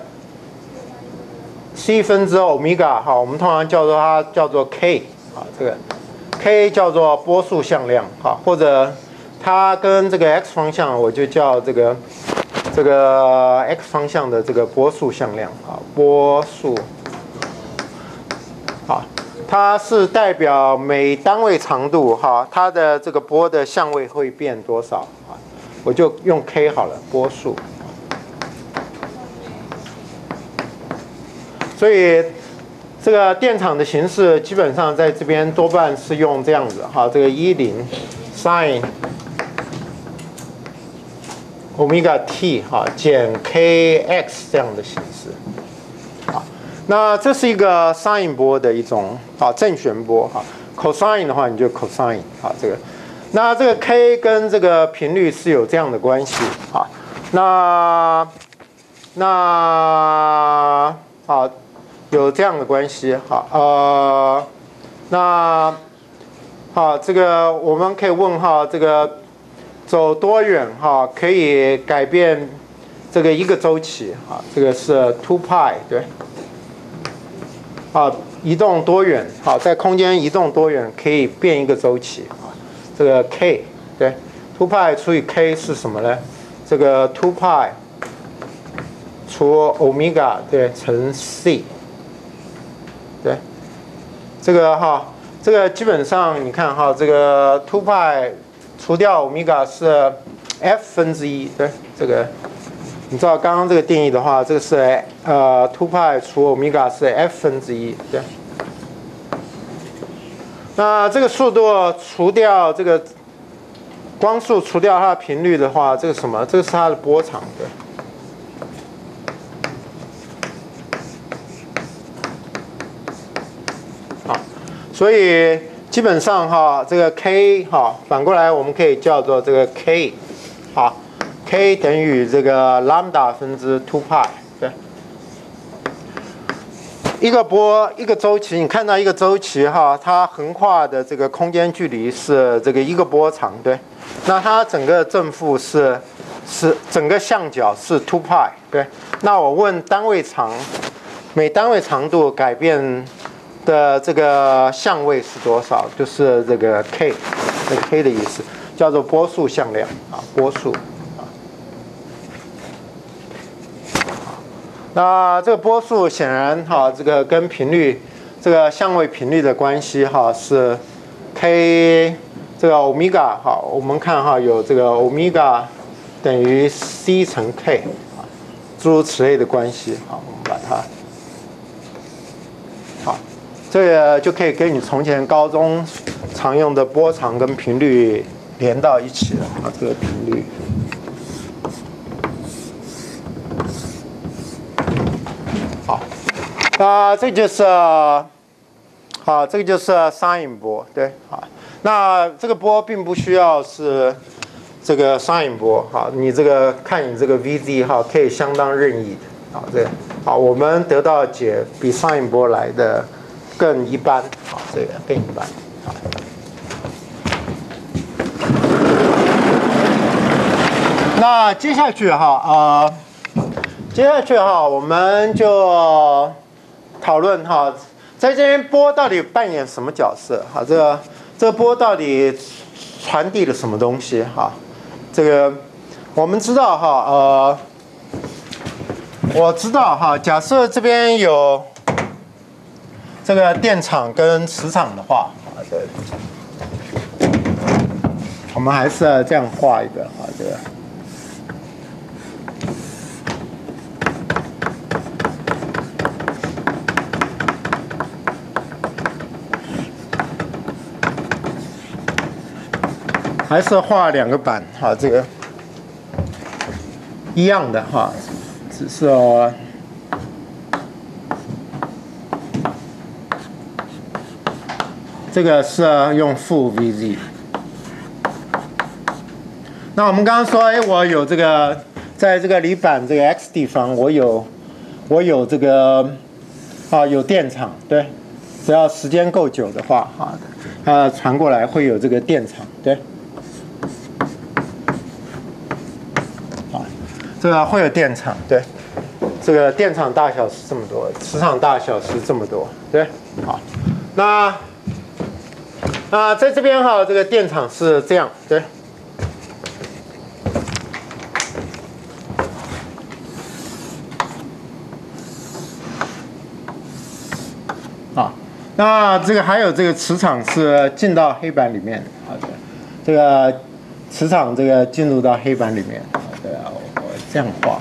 欧米伽哈，我们通常叫做它叫做 k 啊，这个 k 叫做波束向量哈，或者它跟这个 x 方向，我就叫这个 x 方向的这个波束向量啊，波束。好，它是代表每单位长度哈，它的这个波的相位会变多少啊？我就用 k 好了，波束。所以这个电场的形式基本上在这边多半是用这样子哈，这个10 sin 欧米伽 t 哈减 kx 这样的形式。那这是一个 sin 波的一种正弦波哈 ，cosine 的话你就 cosine 这个，那这个 k 跟这个频率是有这样的关系那有这样的关系那这个我们可以问这个走多远可以改变这个一个周期啊，这个是 2 pi 对，啊，移动多远？好，在空间移动多远可以变一个周期啊？这个 k 对，2 pi 除以 k 是什么呢？这个2 pi 除欧米伽对乘 c 对，这个哈，这个基本上你看哈，这个2 pi 除掉欧米伽是 f 分之一对，这个。你知道刚刚这个定义的话，这个是2 pi 除欧米伽是 f 分之一，对。那这个速度除掉这个光速除掉它的频率的话，这个什么？这个是它的波长，对。好，所以基本上哈，这个 k 哈，反过来我们可以叫做这个 k， 好。k 等于这个 lambda 分之2 pi， 对。一个波一个周期，你看到一个周期哈，它横跨的这个空间距离是这个一个波长，对。那它整个正负是整个相角是2 pi， 对。那我问单位长，每单位长度改变的这个相位是多少？就是这个 k， 这个 k 的意思叫做波速向量啊，波速。那这个波速显然哈，这个跟频率这个相位频率的关系哈是 k 这个欧米伽哈，我们看哈有这个欧米伽等于 c 乘 k 啊，诸如此类的关系啊，我们把它好，这个就可以跟你从前高中常用的波长跟频率连到一起了啊，这个频率。这就是这个就是 sin 波，对，那这个波并不需要是这个 sin 波，你这个看你这个 vz 可以相当任意的，这个我们得到的解比 sin 波来的更一般，这个更一般，那接下去我们就讨论在这边波到底扮演什么角色？这个波到底传递了什么东西？这个我们知道我知道假设这边有这个电场跟磁场的话，我们还是要这样画一个这个。还是画两个板这个一样的只是这个是用负 vz。那我们刚刚说，我有这个在这个离板这个 x 地方，我有这个有电场，对，只要时间够久的话它传过来会有这个电场，对。这个会有电场，对，这个电场大小是这么多，磁场大小是这么多，对，那在这边这个电场是这样，对，那这个还有这个磁场是进到黑板里面，这个磁场这个进入到黑板里面，对啊。这样画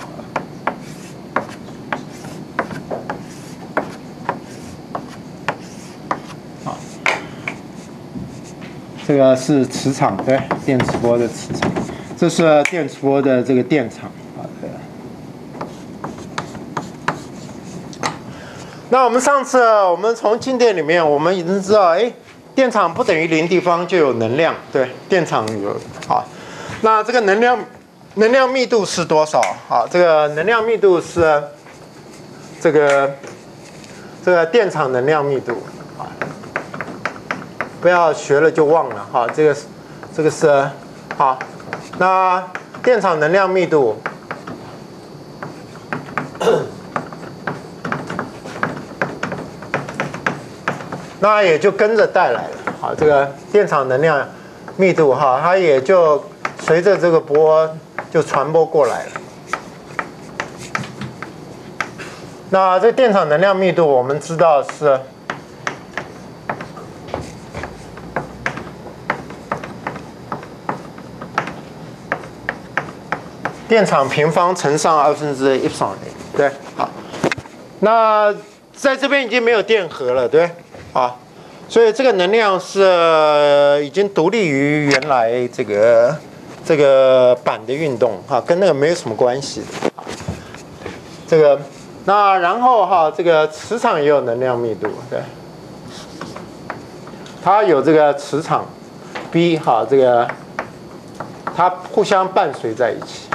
这个是磁场，对，电磁波的磁场，这是电磁波的这个电场对。那我们上次我们从静电里面我们已经知道，电场不等于零地方就有能量，对，电场有那这个能量密度是多少？这个能量密度是这个电场能量密度不要学了就忘了这个是那电场能量密度那也就跟着带来了。好，这个电场能量密度哈，它也就随着这个波就传播过来了。那这电场能量密度我们知道是电场平方乘上2/ε0，对，好。那在这边已经没有电荷了，对，啊，所以这个能量是已经独立于原来这个板的运动哈，跟那个没有什么关系的。这个，那然后哈，这个磁场也有能量密度，对，它有这个磁场 B 哈，这个它互相伴随在一起。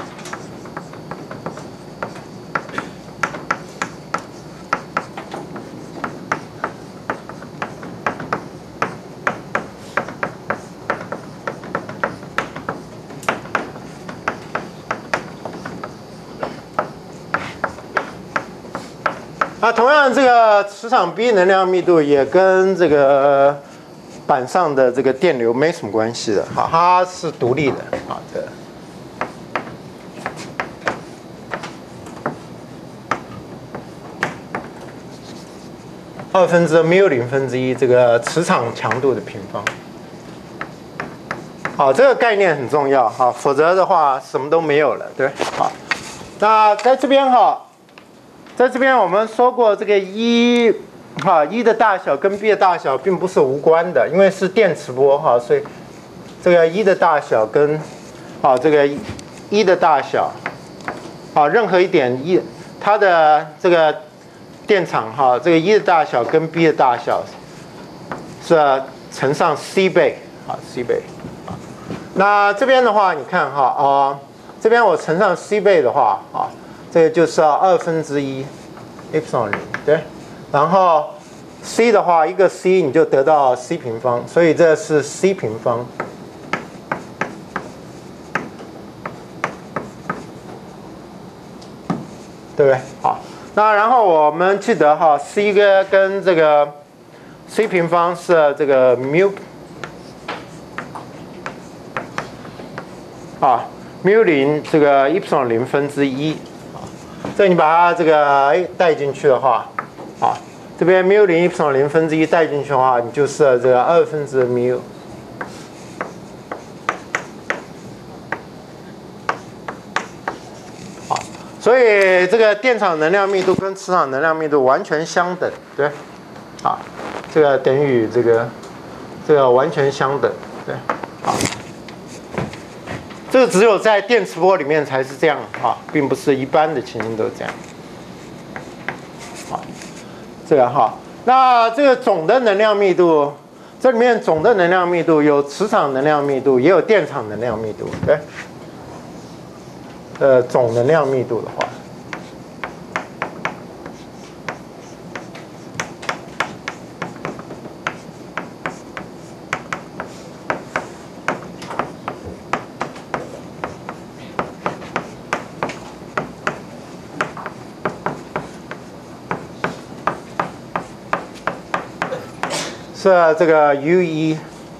那同样，这个磁场 B 能量密度也跟这个板上的这个电流没什么关系的，好，它是独立的，好的。2/μ0/1这个磁场强度的平方，好，这个概念很重要，好，否则的话什么都没有了，对，好。那在这边哈。在这边我们说过，这个E的大小跟 B 的大小并不是无关的，因为是电磁波哈，所以这个E的大小跟这个E的大小任何一点E它的这个电场这个E的大小跟 B 的大小是乘上 C 倍C 倍那这边的话，你看这边我乘上 C 倍的话这个就是2/1 epsilon 0，对，然后 c 的话，一个 c 你就得到 c 平方，所以这是 c 平方。对不对？好，那然后我们记得c 跟这个 c 平方是这个 μ μ0这个 epsilon 0/1。这你把它这个带进去的话，这边 μ0 epsilon 0/1带进去的话，你就是这个2/μ。好，所以这个电场能量密度跟磁场能量密度完全相等，对，这个等于这个完全相等，对，好。这个只有在电磁波里面才是这样并不是一般的情形都这样。这个那这个总的能量密度，这里面总的能量密度有磁场能量密度，也有电场能量密度，对。总能量密度的话。是这个 U1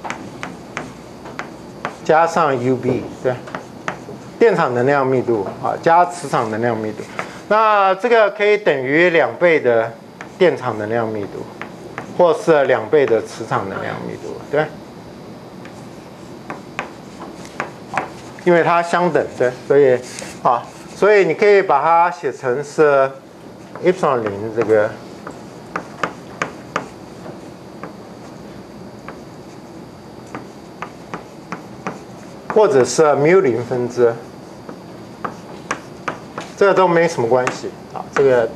加上 UB， 对，电场能量密度加磁场能量密度，那这个可以等于2倍的电场能量密度，或是2倍的磁场能量密度，对，因为它相等，对，所以你可以把它写成是 epsilon 0这个。或者是μ0/，这个都没什么关系这个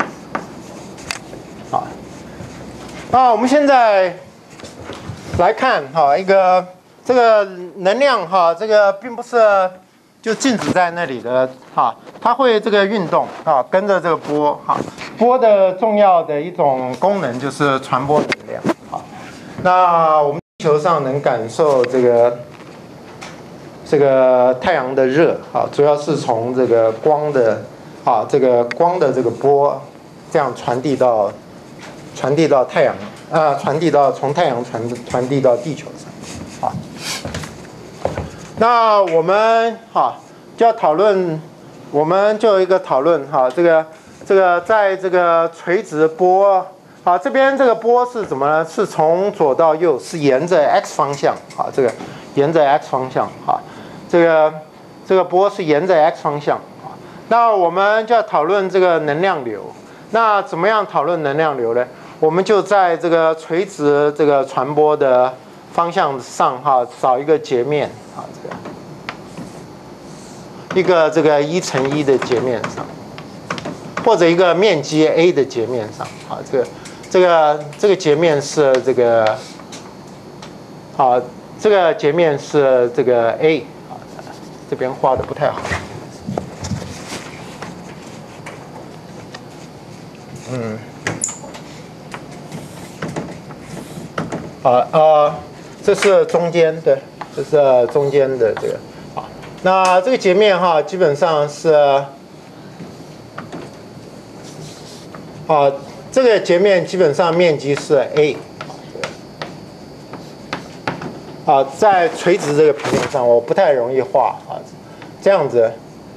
那我们现在来看一个这个能量这个并不是就静止在那里的它会这个运动跟着这个波波的重要的一种功能就是传播能量那我们地球上能感受这个太阳的热主要是从这个光的这个波这样传递到太阳从太阳传递到地球上，啊。那我们就要讨论，我们就有一个讨论这个在这个垂直波这边这个波是怎么呢？是从左到右，是沿着 x 方向这个沿着 x 方向这个波是沿着 x 方向那我们就要讨论这个能量流。那怎么样讨论能量流呢？我们就在这个垂直这个传播的方向上找一个截面一个这个1×1的截面上，或者一个面积 A 的截面上这个截面是这个这个截面是这个 A 这边画的不太好。这是中间，对，这是中间的这个那这个截面基本上是这个截面基本上面积是 A 在垂直这个平面上我不太容易画这样子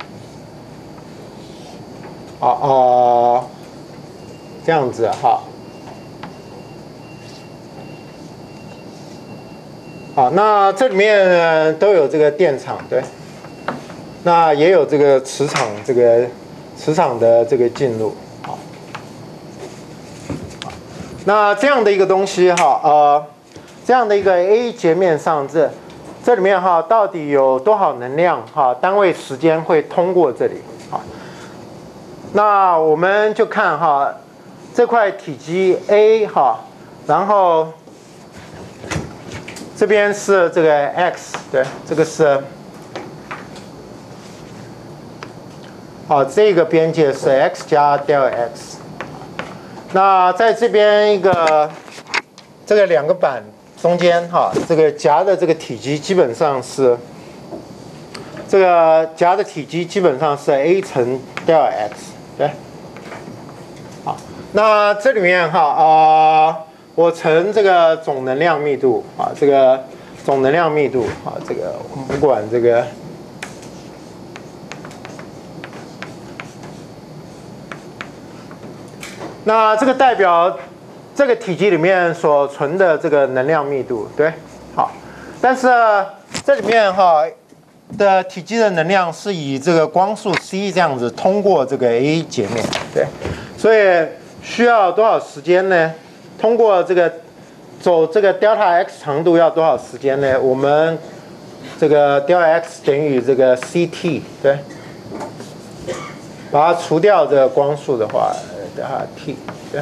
这样子那这里面都有这个电场，对，那也有这个磁场，这个磁场的这个进入那这样的一个东西这样的一个 A 截面上这里面到底有多少能量单位时间会通过这里那我们就看这块体积 A 然后这边是这个 x， 对，这个是这个边界是 x 加 del x。那在这边一个这个两个板中间这个夹的这个体积基本上是这个夹的体积基本上是 a 乘 del x， 对。那这里面我乘这个总能量密度这个总能量密度这个我们不管这个那这个代表这个体积里面所存的这个能量密度，对，但是这里面的体积的能量是以这个光速 c 这样子通过这个 A 截面，对，所以需要多少时间呢？通过这个走这个 delta x 长度要多少时间呢？我们这个 delta x 等于这个 ct， 对，把它除掉这个光速的话 delta t， 对，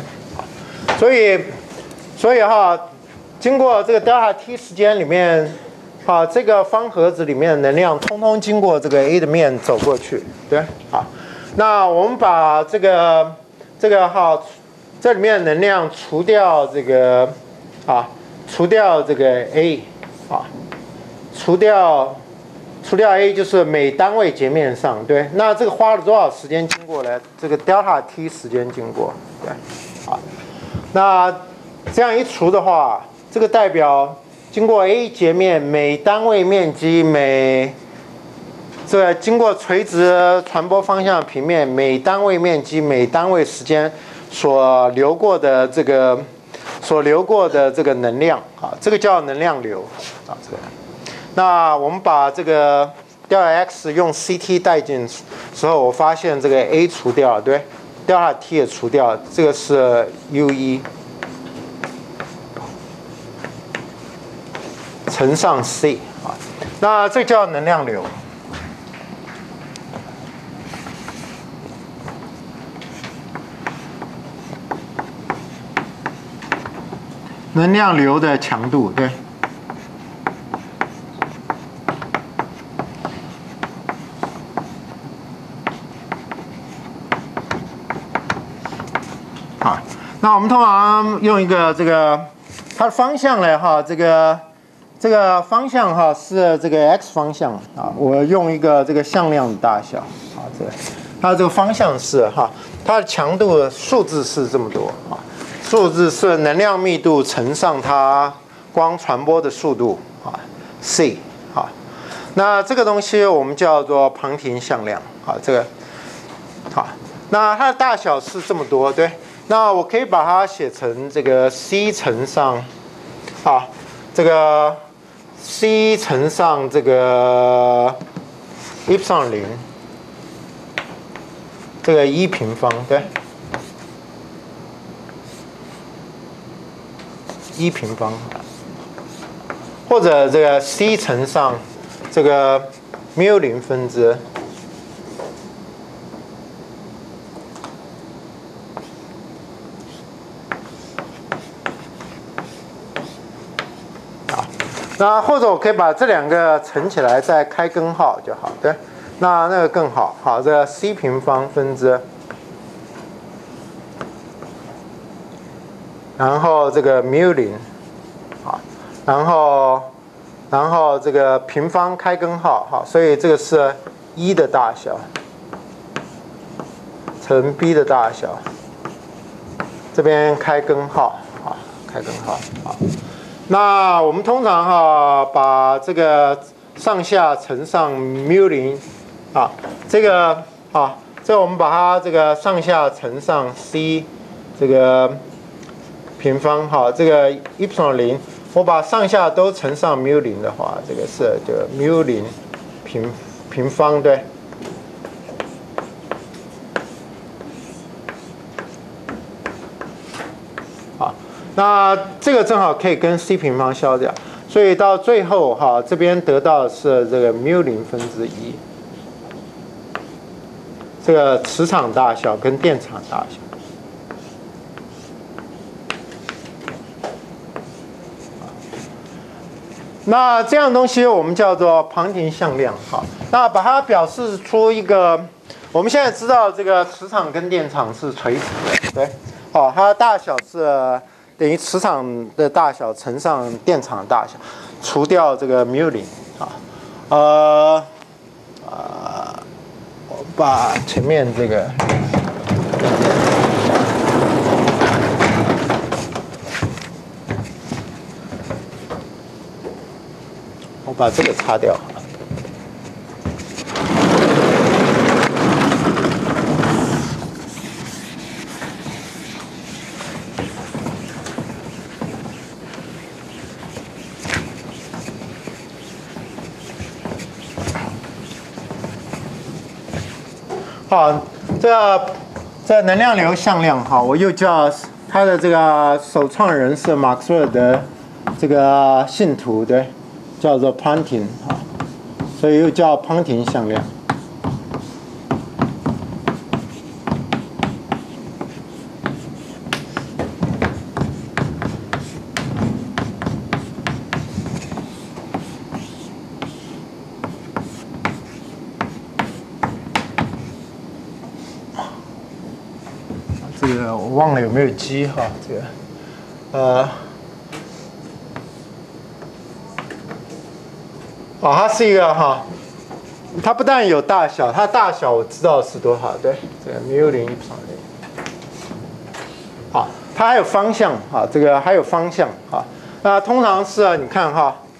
所以经过这个 delta t 时间里面，这个方盒子里面的能量通通经过这个 A 的面走过去，对，那我们把这个这里面的能量除掉这个除掉这个 A 除掉 A 就是每单位截面上，对，那这个花了多少时间经过呢？这个 delta t 时间经过，对，那这样一除的话，这个代表经过 A 截面每单位面积这个经过垂直传播方向平面每单位面积每单位时间所流过的这个能量这个叫能量流这个。那我们把这个 delta x 用 ct 带进时候，我发现这个 a 除掉了，对 ，delta t 也除掉了，这个是 u1 乘上 c 那这叫能量流。能量流的强度，对。那我们通常用一个它的方向呢这个方向是这个 x 方向我用一个这个向量的大小它的这个方向是它的强度数字是这么多数字是能量密度乘上它光传播的速度啊 ，c 啊。那这个东西我们叫做庞廷向量啊，这个好。那它的大小是这么多，对。那我可以把它写成这个 c 乘上啊，这个 c 乘上这个 epsilon 0，这个1平方，对。1平方，或者这个 c 乘上这个 μ0分之那或者我可以把这两个乘起来再开根号就好，对，那个更好，好，这个 c 平方分之，然后这个 μ0，好，然后这个平方开根号，好，所以这个是1的大小乘 b 的大小，这边开根号，好，开根号，好。那我们通常把这个上下乘上 μ0啊，这个我们把它这个上下乘上 c 这个平方这个 epsilon 0，我把上下都乘上 μ0的话，这个是就 μ0平方，对。那这个正好可以跟 c 平方消掉，所以到最后这边得到的是这个 μ0分之1，这个磁场大小跟电场大小。那这样东西我们叫做庞廷向量，那把它表示出一个，我们现在知道这个磁场跟电场是垂直的，对，它的大小是等于磁场的大小乘上电场的大小，除掉这个 μ0 我把前面这个我把这个擦掉。好，这能量流向量，我又叫它的这个首创人是马克斯韦尔的这个信徒，对，叫做庞廷，所以又叫庞廷向量。这个我忘了有没有鸡这个它是一个它不但有大小，它大小我知道是多少，对，这个μ0 好，它还有方向这个还有方向那通常是你看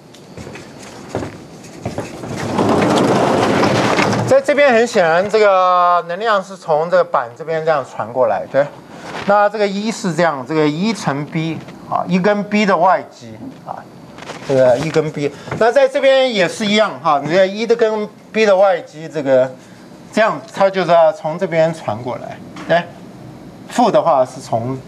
在这边很显然，这个能量是从这个板这边这样传过来，对。那这个1是这样，这个1乘 b 1跟 b 的外积这个1跟 b。那在这边也是一样你这1的跟 b 的外积，这个这样它就是要从这边传过来，对。负的话是从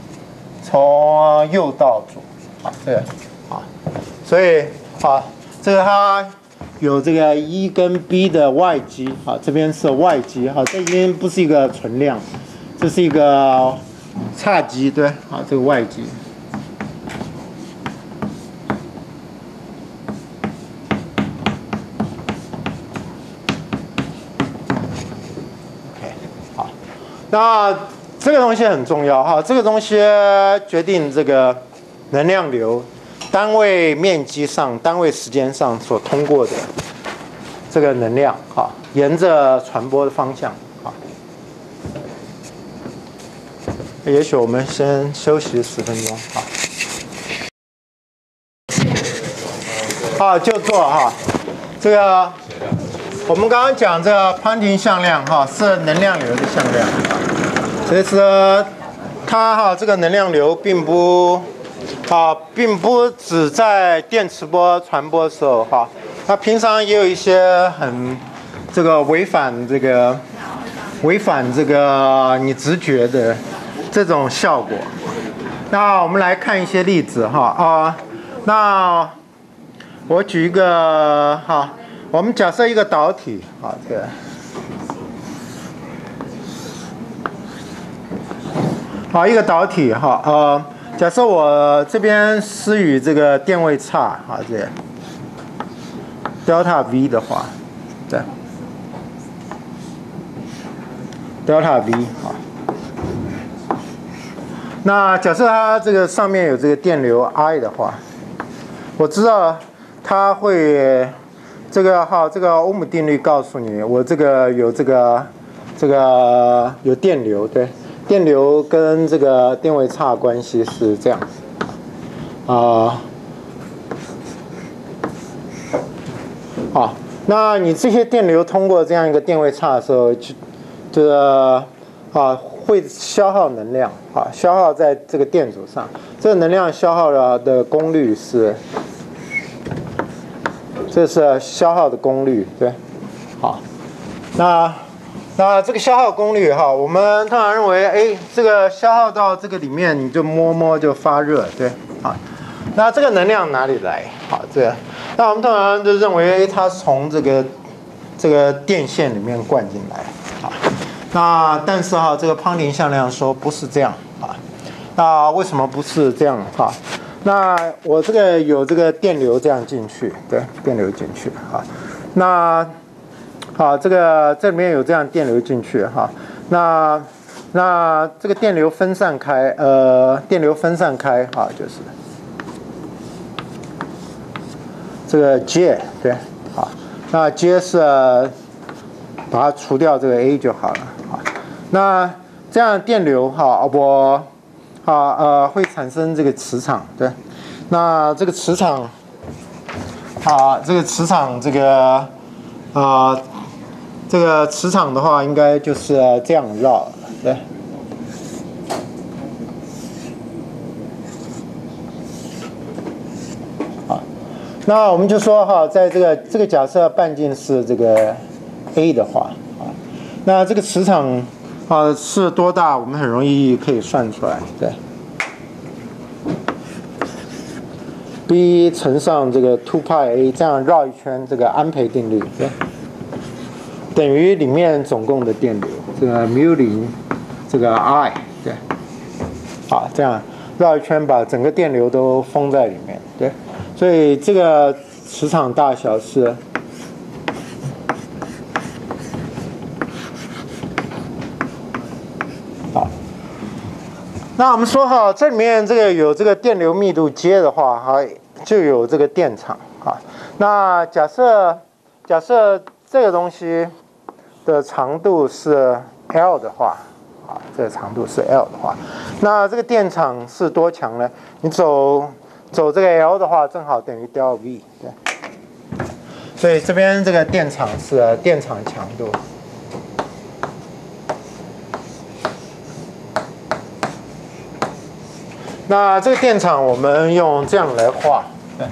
右到左这个所以这个它有这个1跟 b 的外积这边是外积这边不是一个存量，这是一个差积，对这个外积。OK， 好，那这个东西很重要这个东西决定这个能量流单位面积上、单位时间上所通过的这个能量沿着传播的方向也许我们先休息10分钟，好，就做哈，这个我们刚刚讲这个潘廷向量哈是能量流的向量，所以说它哈这个能量流并不只在电磁波传播的时候哈，它平常也有一些很这个违反这个你直觉的这种效果。那我们来看一些例子哈那我举一个哈，我们假设一个导体这个一个导体假设我这边施予这个电位差这个 delta V 的话，对 delta V 那假设它这个上面有这个电流 I 的话，我知道它会这个欧姆定律告诉你，我这个有有电流，对，电流跟这个电位差关系是这样那你这些电流通过这样一个电位差的时候，会消耗能量消耗在这个电阻上，这个能量消耗的功率是。这是消耗的功率，对，那这个消耗功率我们通常认为，这个消耗到这个里面，你就摸就发热，对，那这个能量哪里来？那我们通常就认为它从这个电线里面灌进来，那但是这个潘廷向量说不是这样那为什么不是这样那我这个有这个电流这样进去，对，电流进去那这里面有这样电流进去那这个电流分散开，就是这个 J， 对，那 J 是把它除掉这个 A 就好了那这样电流会产生这个磁场，对，那这个磁场这个磁场的话，应该就是这样绕，对。那我们就说在这个假设半径是这个 A 的话那这个磁场是多大？我们很容易可以算出来，对。B 乘上这个 2πa 这样绕一圈，这个安培定律，对，等于里面总共的电流，这个 μ0 这个 I， 对，这样绕一圈把整个电流都封在里面，对，所以这个磁场大小是。那我们说这里面这个有这个电流密度阶的话就有这个电场那假设这个东西的长度是 L 的话这个长度是 L 的话，那这个电场是多强呢？你走这个 L 的话，正好等于 del V， 对。所以这边这个电场是电场强度。那这个电场我们用这样来画，对。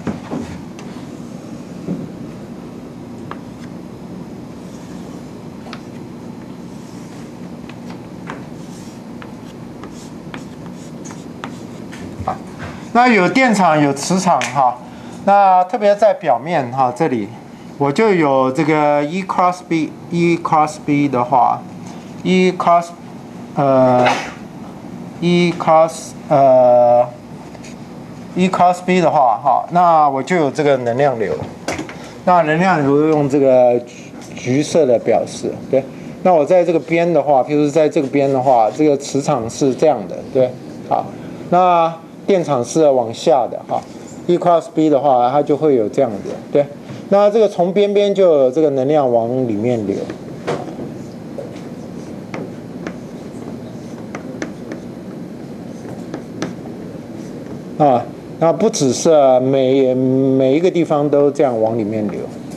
那有电场有磁场那特别在表面这里我就有这个 E cross B 的话 E cross B 的话那我就有这个能量流，那能量流用这个橘色的表示，对。那我在这个边的话，譬如在这个边的话，这个磁场是这样的，对，那电场是往下的E cross B 的话，它就会有这样子，对。那这个从边边就有这个能量往里面流。 啊，那不只是每一个地方都这样往里面流。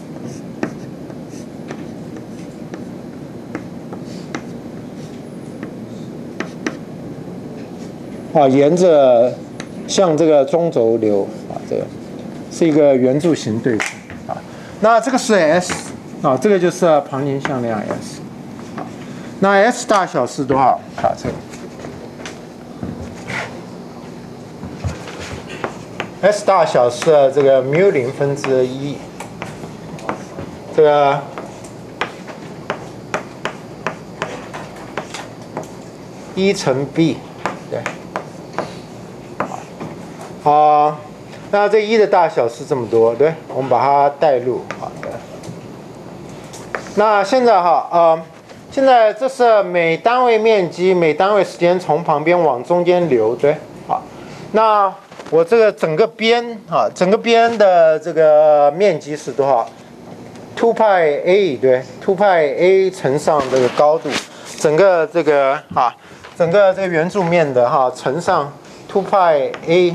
啊，沿着向这个中轴流啊，这个是一个圆柱形对称啊。那这个是 S 啊，这个就是旁径向量 S 啊。那 S 大小是多少啊？这个 S 大小是这个μ0分之一，这个1乘 B， 对。那这1的大小是这么多，对，我们把它代入，好的。那现在现在这是每单位面积、每单位时间从旁边往中间流，对，好。那我这个整个边整个边的这个面积是多少？2派 a， 对，2派 a 乘上这个高度，整个这个整个这个圆柱面的乘上2派 a。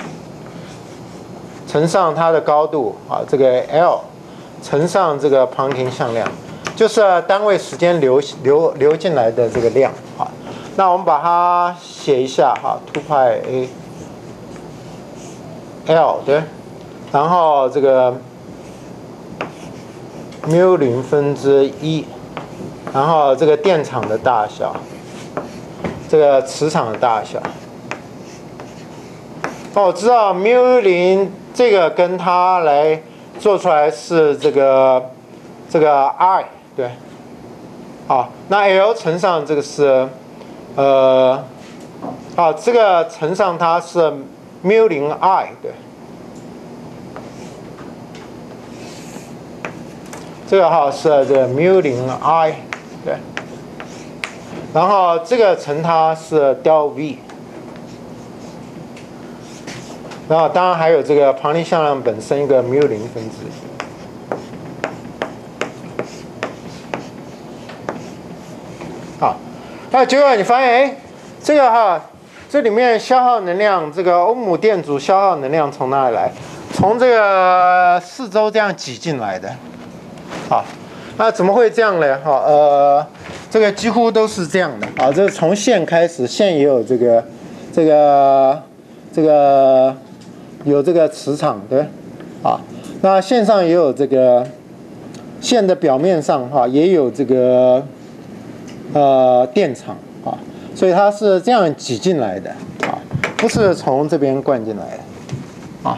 乘上它的高度这个 L 乘上这个旁径向量，就是单位时间流进来的这个量那我们把它写一下2派 A L 对，然后这个μ0分之一，然后这个电场的大小，这个磁场的大小。我知道μ0。这个跟它来做出来是这个I 对，那 L 乘上这个是这个乘上它是μ0I 对，这个是这个μ0I 对，然后这个乘它是 del V。然后当然还有这个旁径向量本身一个μ0分之一。那结果你发现，这个这里面消耗能量，这个欧姆电阻消耗能量从哪里来？从这个四周这样挤进来的。那怎么会这样呢？这个几乎都是这样的。这是从线开始，线也有这个有这个磁场，对，那线上也有这个线的表面上也有这个电场所以它是这样挤进来的不是从这边灌进来的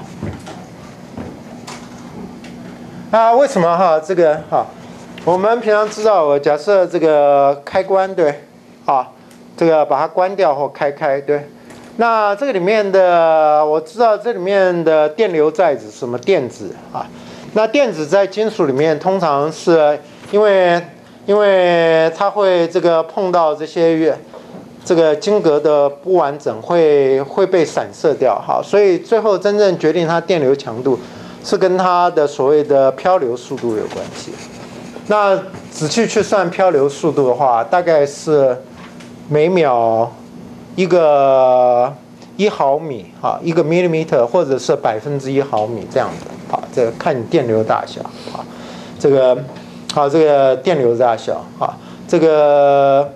那为什么这个我们平常知道，假设这个开关对这个把它关掉或开对。那这个里面的，我知道这里面的电流载子是什么电子那电子在金属里面通常是因为它会这个碰到这些这个晶格的不完整会被散射掉所以最后真正决定它电流强度是跟它的所谓的漂流速度有关系。那仔细去算漂流速度的话，大概是每秒一个1毫米1个 millimeter 或者是1%毫米这样的这个看你电流大小这个这个电流大小这个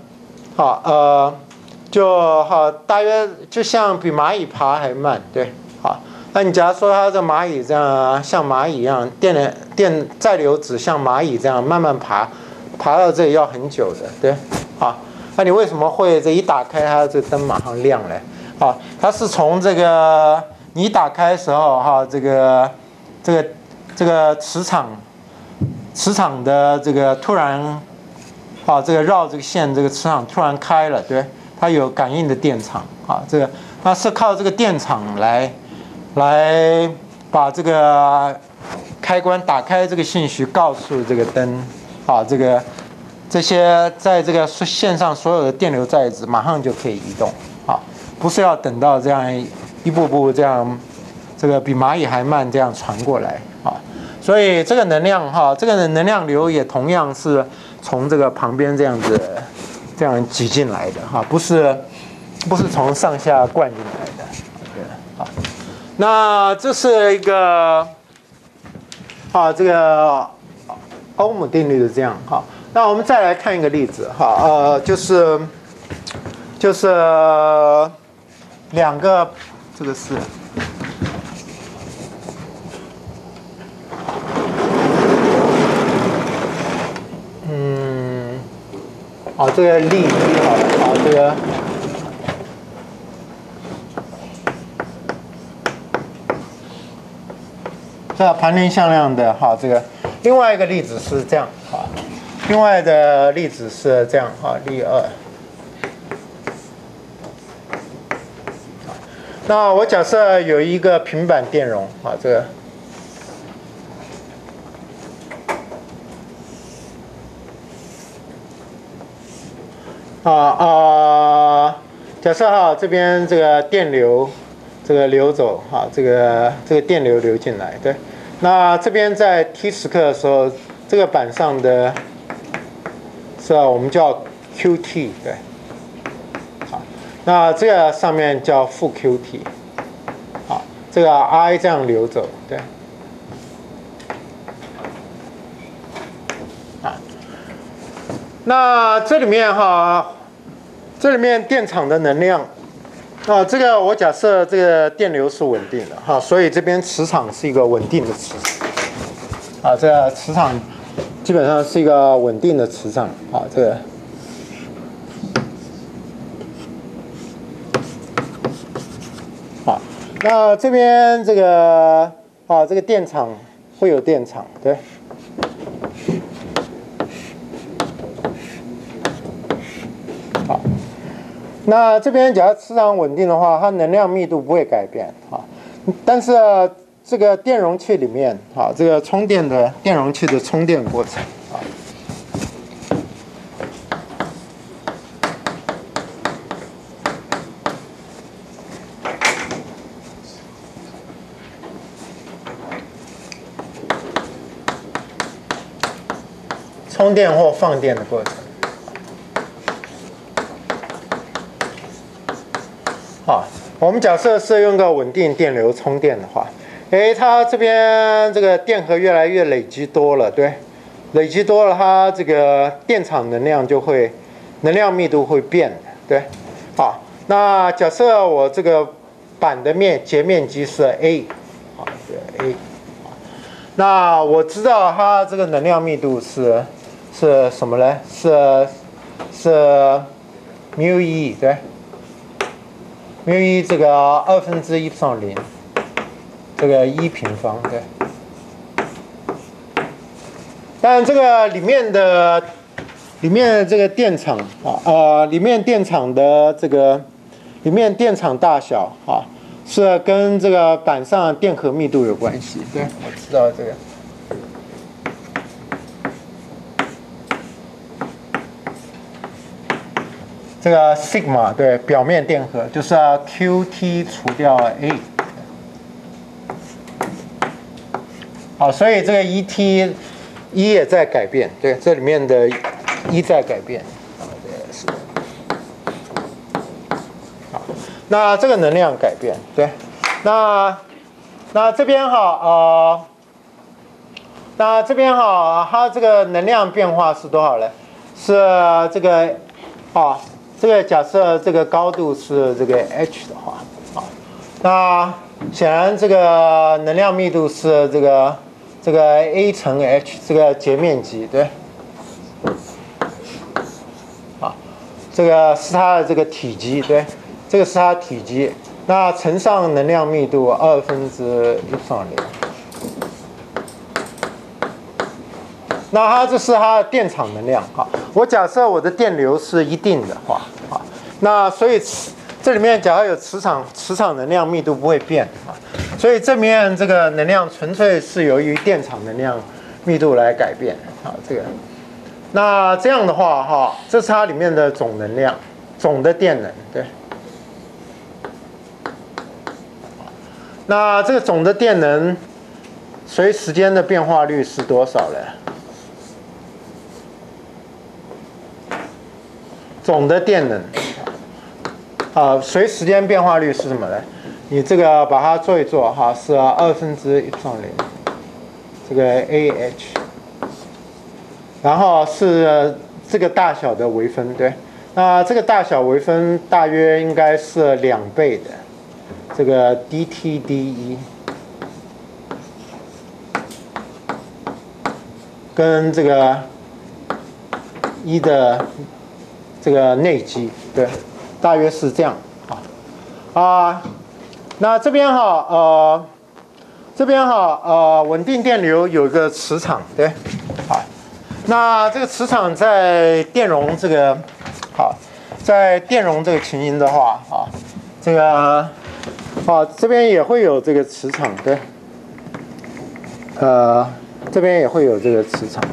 就大约就像比蚂蚁爬还慢对那你假如说它这蚂蚁这样像蚂蚁一样电载流子像蚂蚁这样慢慢爬到这里要很久的对那你为什么会这一打开它这灯马上亮嘞？它是从这个你打开的时候这个磁场的这个突然这个绕这个线这个磁场突然开了，对，它有感应的电场这个那是靠这个电场来把这个开关打开这个信息告诉这个灯这些在这个线上所有的电流载子马上就可以移动不是要等到这样一步步这样这个比蚂蚁还慢这样传过来所以这个能量这个能量流也同样是从这个旁边这样子这样挤进来的不是从上下灌进来的那这是一个这个欧姆定律是这样哈。那我们再来看一个例子哈，就是两个，这个是。这个例一好了，这个盘林向量的这个另外一个例子是这样另外的例子是这样例2。那我假设有一个平板电容这个。假设这边这个电流这个流走这个电流流进来，对。那这边在 t 时刻的时候，这个板上的我们叫 qt， 对。那这个上面叫负 qt， 这个 I 这样流走，对。那这里面电场的能量这个我假设这个电流是稳定的所以这边磁场是一个稳定的磁场这个磁场基本上是一个稳定的磁场这个那这边这个这个电场会有电场，对。那这边假如磁场稳定的话，它能量密度不会改变但是这个电容器里面这个充电的电容器的充电过程充电或放电的过程。我们假设是用个稳定电流充电的话，它这边这个电荷越来越累积多了，对，累积多了，它这个电场能量能量密度会变，对。那假设我这个板的截面积是 A， A， 那我知道它这个能量密度是什么呢？是μe， 对。μe 这个1/2，这个1平方，对。但这个里面这个电场里面电场的里面电场大小是跟这个板上的电荷密度有关系，对，我知道这个。这个 sigma 对表面电荷就是 qt 除掉 a， 所以这个 et 也在改变，对，这里面的在改变，是。那这个能量改变，对，那这边那这边它这个能量变化是多少呢？是这个这个假设这个高度是这个 h 的话那显然这个能量密度是这个 a 乘 h 这个截面积，对。这个是它的这个体积，对，这个是它的体积，那乘上能量密度1/2。那它这是它的电场能量我假设我的电流是一定的话那所以这里面假如有磁场能量密度不会变所以这面这个能量纯粹是由于电场能量密度来改变这个。那这样的话这是它里面的总能量，总的电能，对。那这个总的电能随时间的变化率是多少呢？总的电能随时间变化率是什么呢？ 你这个把它做一做哈，是2分之 ε0，这个 AH， 然后是这个大小的微分，对，那这个大小微分大约应该是2倍的这个 dT/dE， 跟这个1的这个内积，对，大约是这样那这边稳定电流有一个磁场，对，那这个磁场在电容这个在电容这个情形的话这个这边也会有这个磁场，对，这边也会有这个磁场，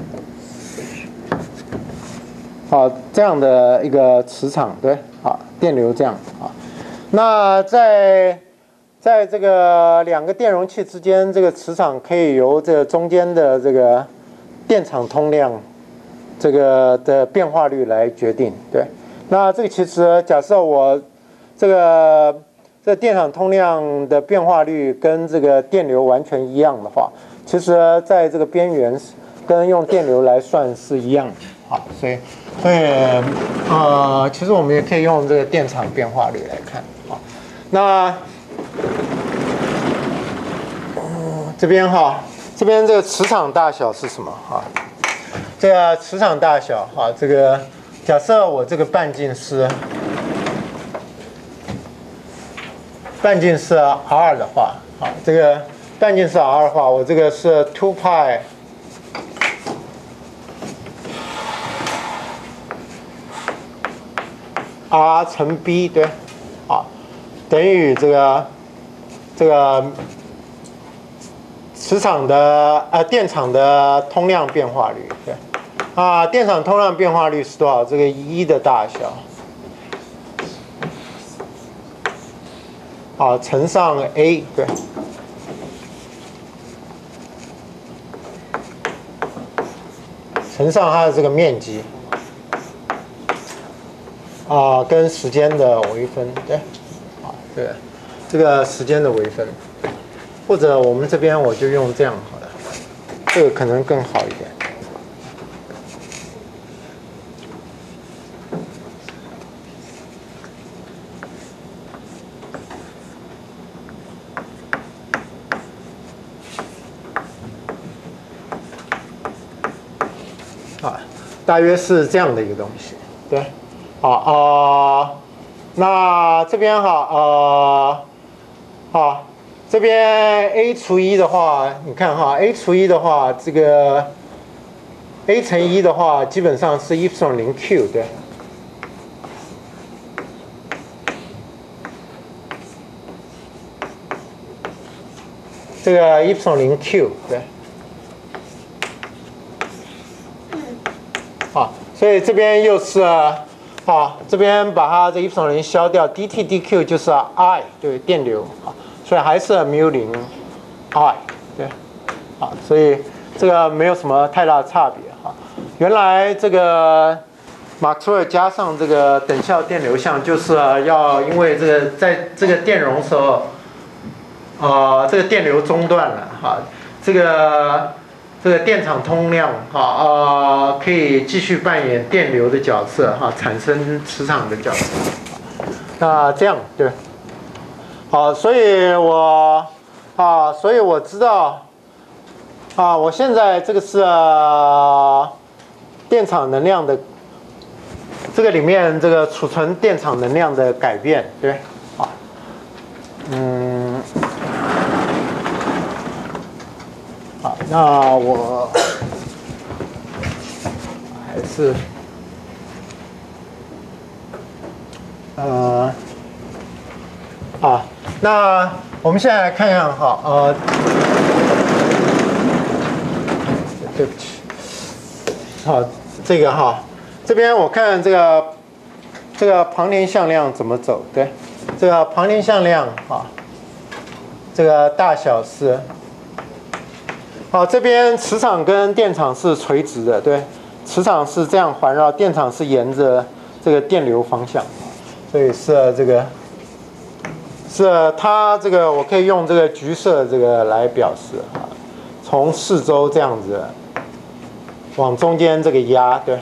这样的一个磁场，对，电流这样那在这个2个电容器之间，这个磁场可以由这个中间的这个电场通量这个的变化率来决定，对。那这个其实假设我这电场通量的变化率跟这个电流完全一样的话，其实在这个边缘跟用电流来算是一样的，所以其实我们也可以用这个电场变化率来看那这边这个磁场大小是什么这个磁场大小这个假设我这个半径是 R 的话，这个半径是 R 的话，我这个是2派R 乘 B， 对，等于这个磁场的电场的通量变化率，对，电场通量变化率是多少？这个1的大小，乘上 A， 对，乘上它的这个面积，跟时间的微分，对，对，这个时间的微分，或者我们这边我就用这样好了，这个可能更好一点。大约是这样的一个东西，对，那这边这边 a 除1的话，你看a 除1的话，这个 a 乘1的话，基本上是 ε0q， 对，这个 ε0q， 对。所以这边又是这边把它这ε0消掉 ，dT/dq 就是 I， 对，电流所以还是μ0 I， 对，所以这个没有什么太大的差别原来这个马克斯韦尔加上这个等效电流项，就是要因为这个在这个电容时候，这个电流中断了这个电场通量可以继续扮演电流的角色产生磁场的角色。那这样对，所以我知道我现在这个是电场能量的这个里面这个储存电场能量的改变，对，那我还是那我们现在来看一下对不起，这个这边我看这个旁联向量怎么走？对，这个旁联向量这个大小是。这边磁场跟电场是垂直的，对，磁场是这样环绕，电场是沿着这个电流方向，所以是这个是它这个我可以用这个橘色这个来表示啊，从四周这样子往中间这个压，对。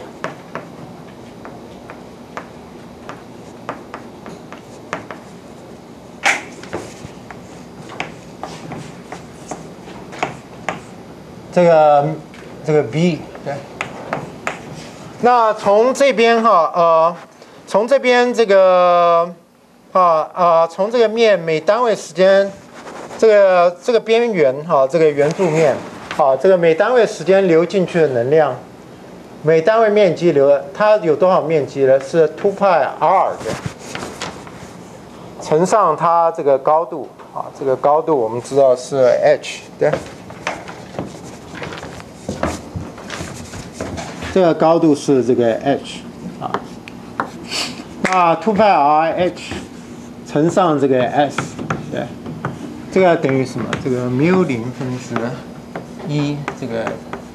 这个 B 对。那从这边哈从这边这个从这个面每单位时间这个边缘这个圆柱面这个每单位时间流进去的能量，每单位面积它有多少面积呢？是2派 r 的乘上它这个高度这个高度我们知道是 h 对。这个高度是这个 h 那2派 r h 乘上这个 s 对，这个等于什么？这个μ0分之1这个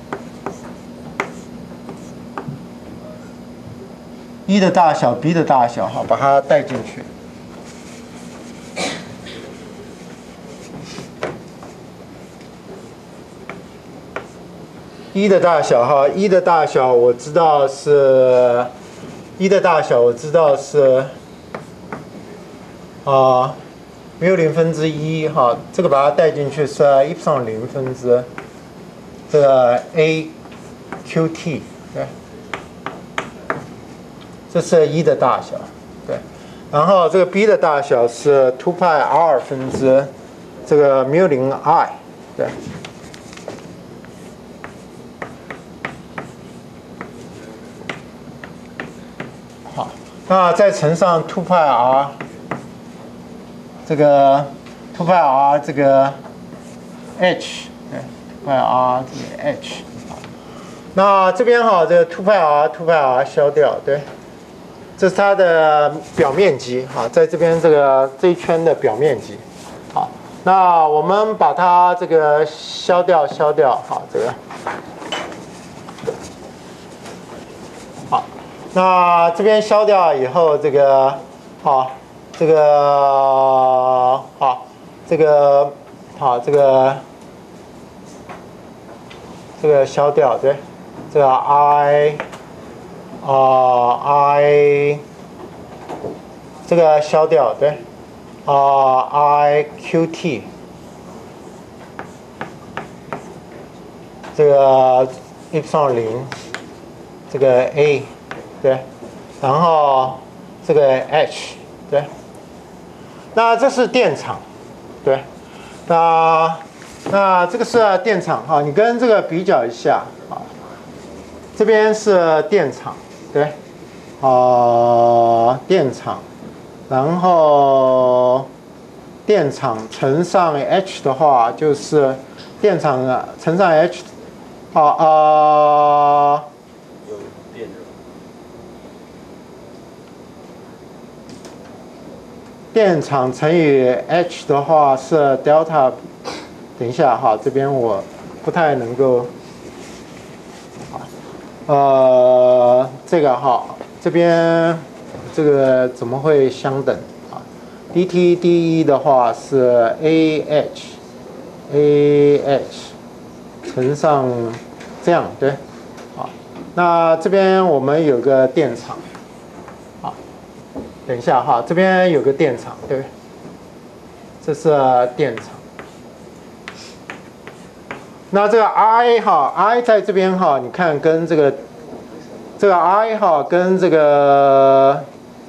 1的大小 b 的大小把它带进去。1的大小1的大小我知道是1的大小我知道是μ0分之1这个把它带进去是1/0分之这个 a qt 对，这是1的大小对，然后这个 b 的大小是2派 r 分之这个μ0 i 对。那再乘上2派 r 这个2派 r 这个 h 对2派 r 这个 h 那这边这个2派 r 消掉对，这是它的表面积在这边这一圈的表面积那我们把它这个消掉这个那这边消掉以后，这个消掉对，这个 i 这个消掉对，i qt 这个1/0这个 a 对，然后这个 h 对，那这是电场对，那这个是电场你跟这个比较一下这边是电场对，电场，然后电场乘上 h 的话就是电场乘上 h 电场乘以 h 的话是 delta， 等一下这边我不太能够，这个这边这个怎么会相等dt d 的话是 ah 乘上这样对，那这边我们有个电场。等一下这边有个电场，对不对？这是电场。那这个 I 在这边你看跟这个I 跟这个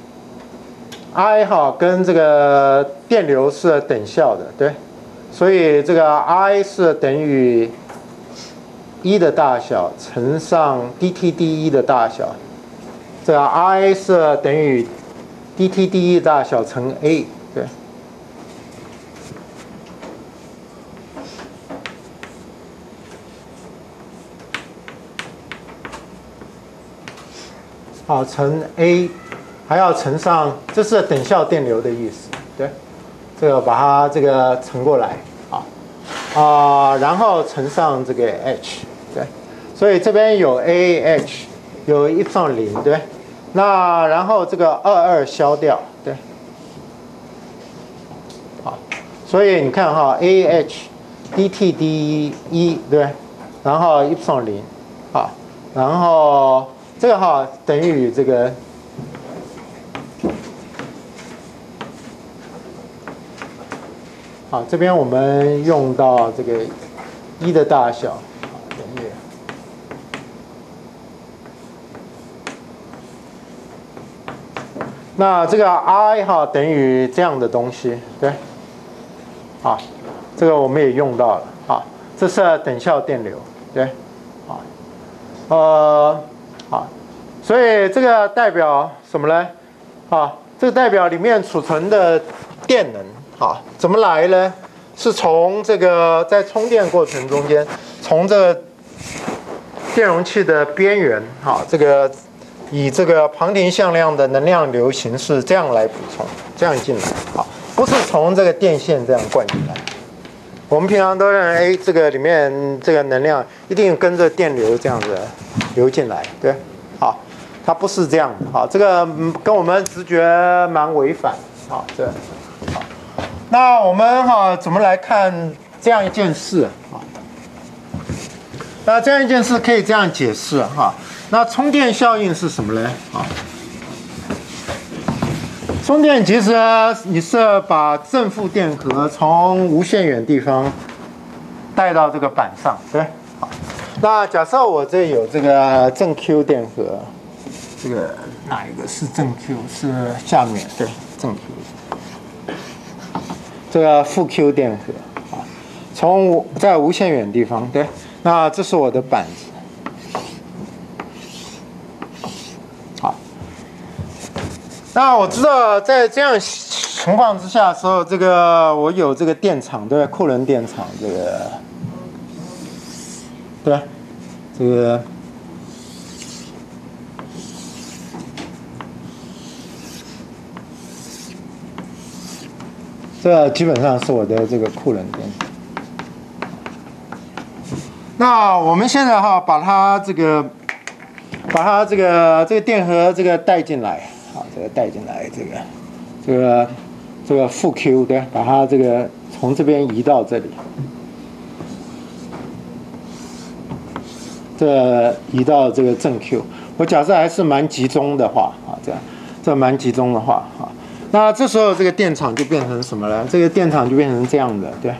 I 跟这个电流是等效的，对。所以这个 I 是等于1的大小乘上 dt d 的大小，这个 I 是等于dt d 大小乘 a 对，乘 a 还要乘上，这是等效电流的意思对，这个把它这个乘过来然后乘上这个 h 对，所以这边有 ah 有1/0对。那然后这个22消掉，对， 所以你看哈，AH dt d1 对，然后 0，好，然后这个哈等于这个。好，这边我们用到这个1的大小，等于。那这个 I 哈等于这样的东西，对，好，这个我们也用到了，好，这是等效电流，对，好，好，所以这个代表什么呢？好，这个代表里面储存的电能。好，怎么来呢？是从这个在充电过程中间，从这个电容器的边缘，好，这个以这个庞廷向量的能量流形式这样来补充，这样进来，好，不是从这个电线这样灌进来。我们平常都认为，这个里面这个能量一定跟着电流这样子流进来，对，好，它不是这样的，好，这个跟我们直觉蛮违反，好，这个。那我们哈怎么来看这样一件事啊？那这样一件事可以这样解释哈。那充电效应是什么呢？啊，充电其实你是把正负电荷从无限远地方带到这个板上，对。好，那假设我这有这个正 Q 电荷，这个哪一个是正 Q？ 是下面对正 Q。这个负 Q 电荷啊，从在无限远地方，对，那这是我的板子，好，那我知道在这样情况之下的时候，这个我有这个电场，对，库仑电场，这个，对，这个。这基本上是我的这个库仑电。那我们现在哈把它这个电荷这个带进来，好，这个带进来，这个负 Q 对，把它这个从这边移到这里，这移到这个正 Q。我假设还是蛮集中的话啊，这蛮集中的话啊。那这时候这个电场就变成什么呢？这个电场就变成这样的，对。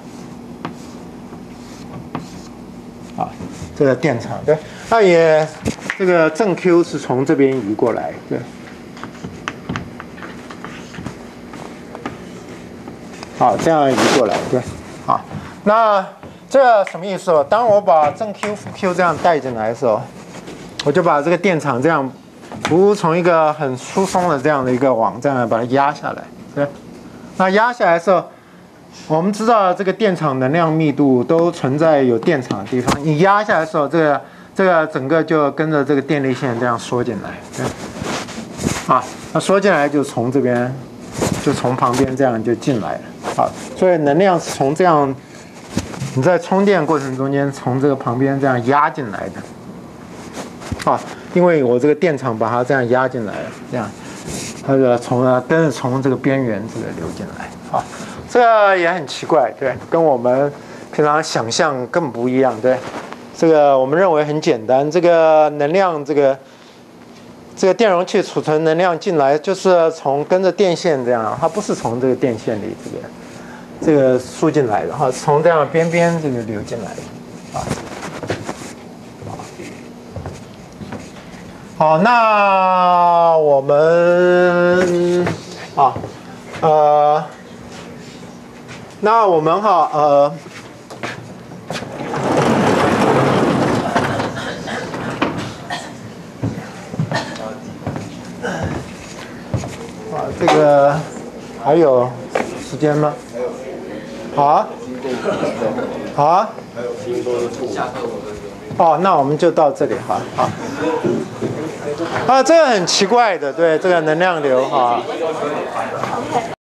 啊，这个电场对，那也这个正 Q 是从这边移过来，对。好，这样移过来，对。好，那这什么意思？当我把正 Q 负 Q 这样带进来的时候，我就把这个电场这样。从一个很疏松的这样的一个网站把它压下来，对。那压下来的时候，我们知道这个电场能量密度都存在有电场的地方，你压下来的时候，这个整个就跟着这个电力线这样缩进来，对。啊，那缩进来就从这边，就从旁边这样就进来了，啊，所以能量是从这样你在充电过程中间从这个旁边这样压进来的，啊。因为我这个电场把它这样压进来了，这样，它就跟着从这个边缘这个流进来，啊，这个也很奇怪，对，跟我们平常想象更不一样，对，这个我们认为很简单，这个能量，这个电容器储存能量进来就是跟着电线这样，它不是从这个电线里这个输进来的，哈，从这样边边这个流进来的，啊。好，那我们那我们这个还有时间吗？好啊，好啊。哦，那我们就到这里哈，好。这个很奇怪的，对，这个能量流哈。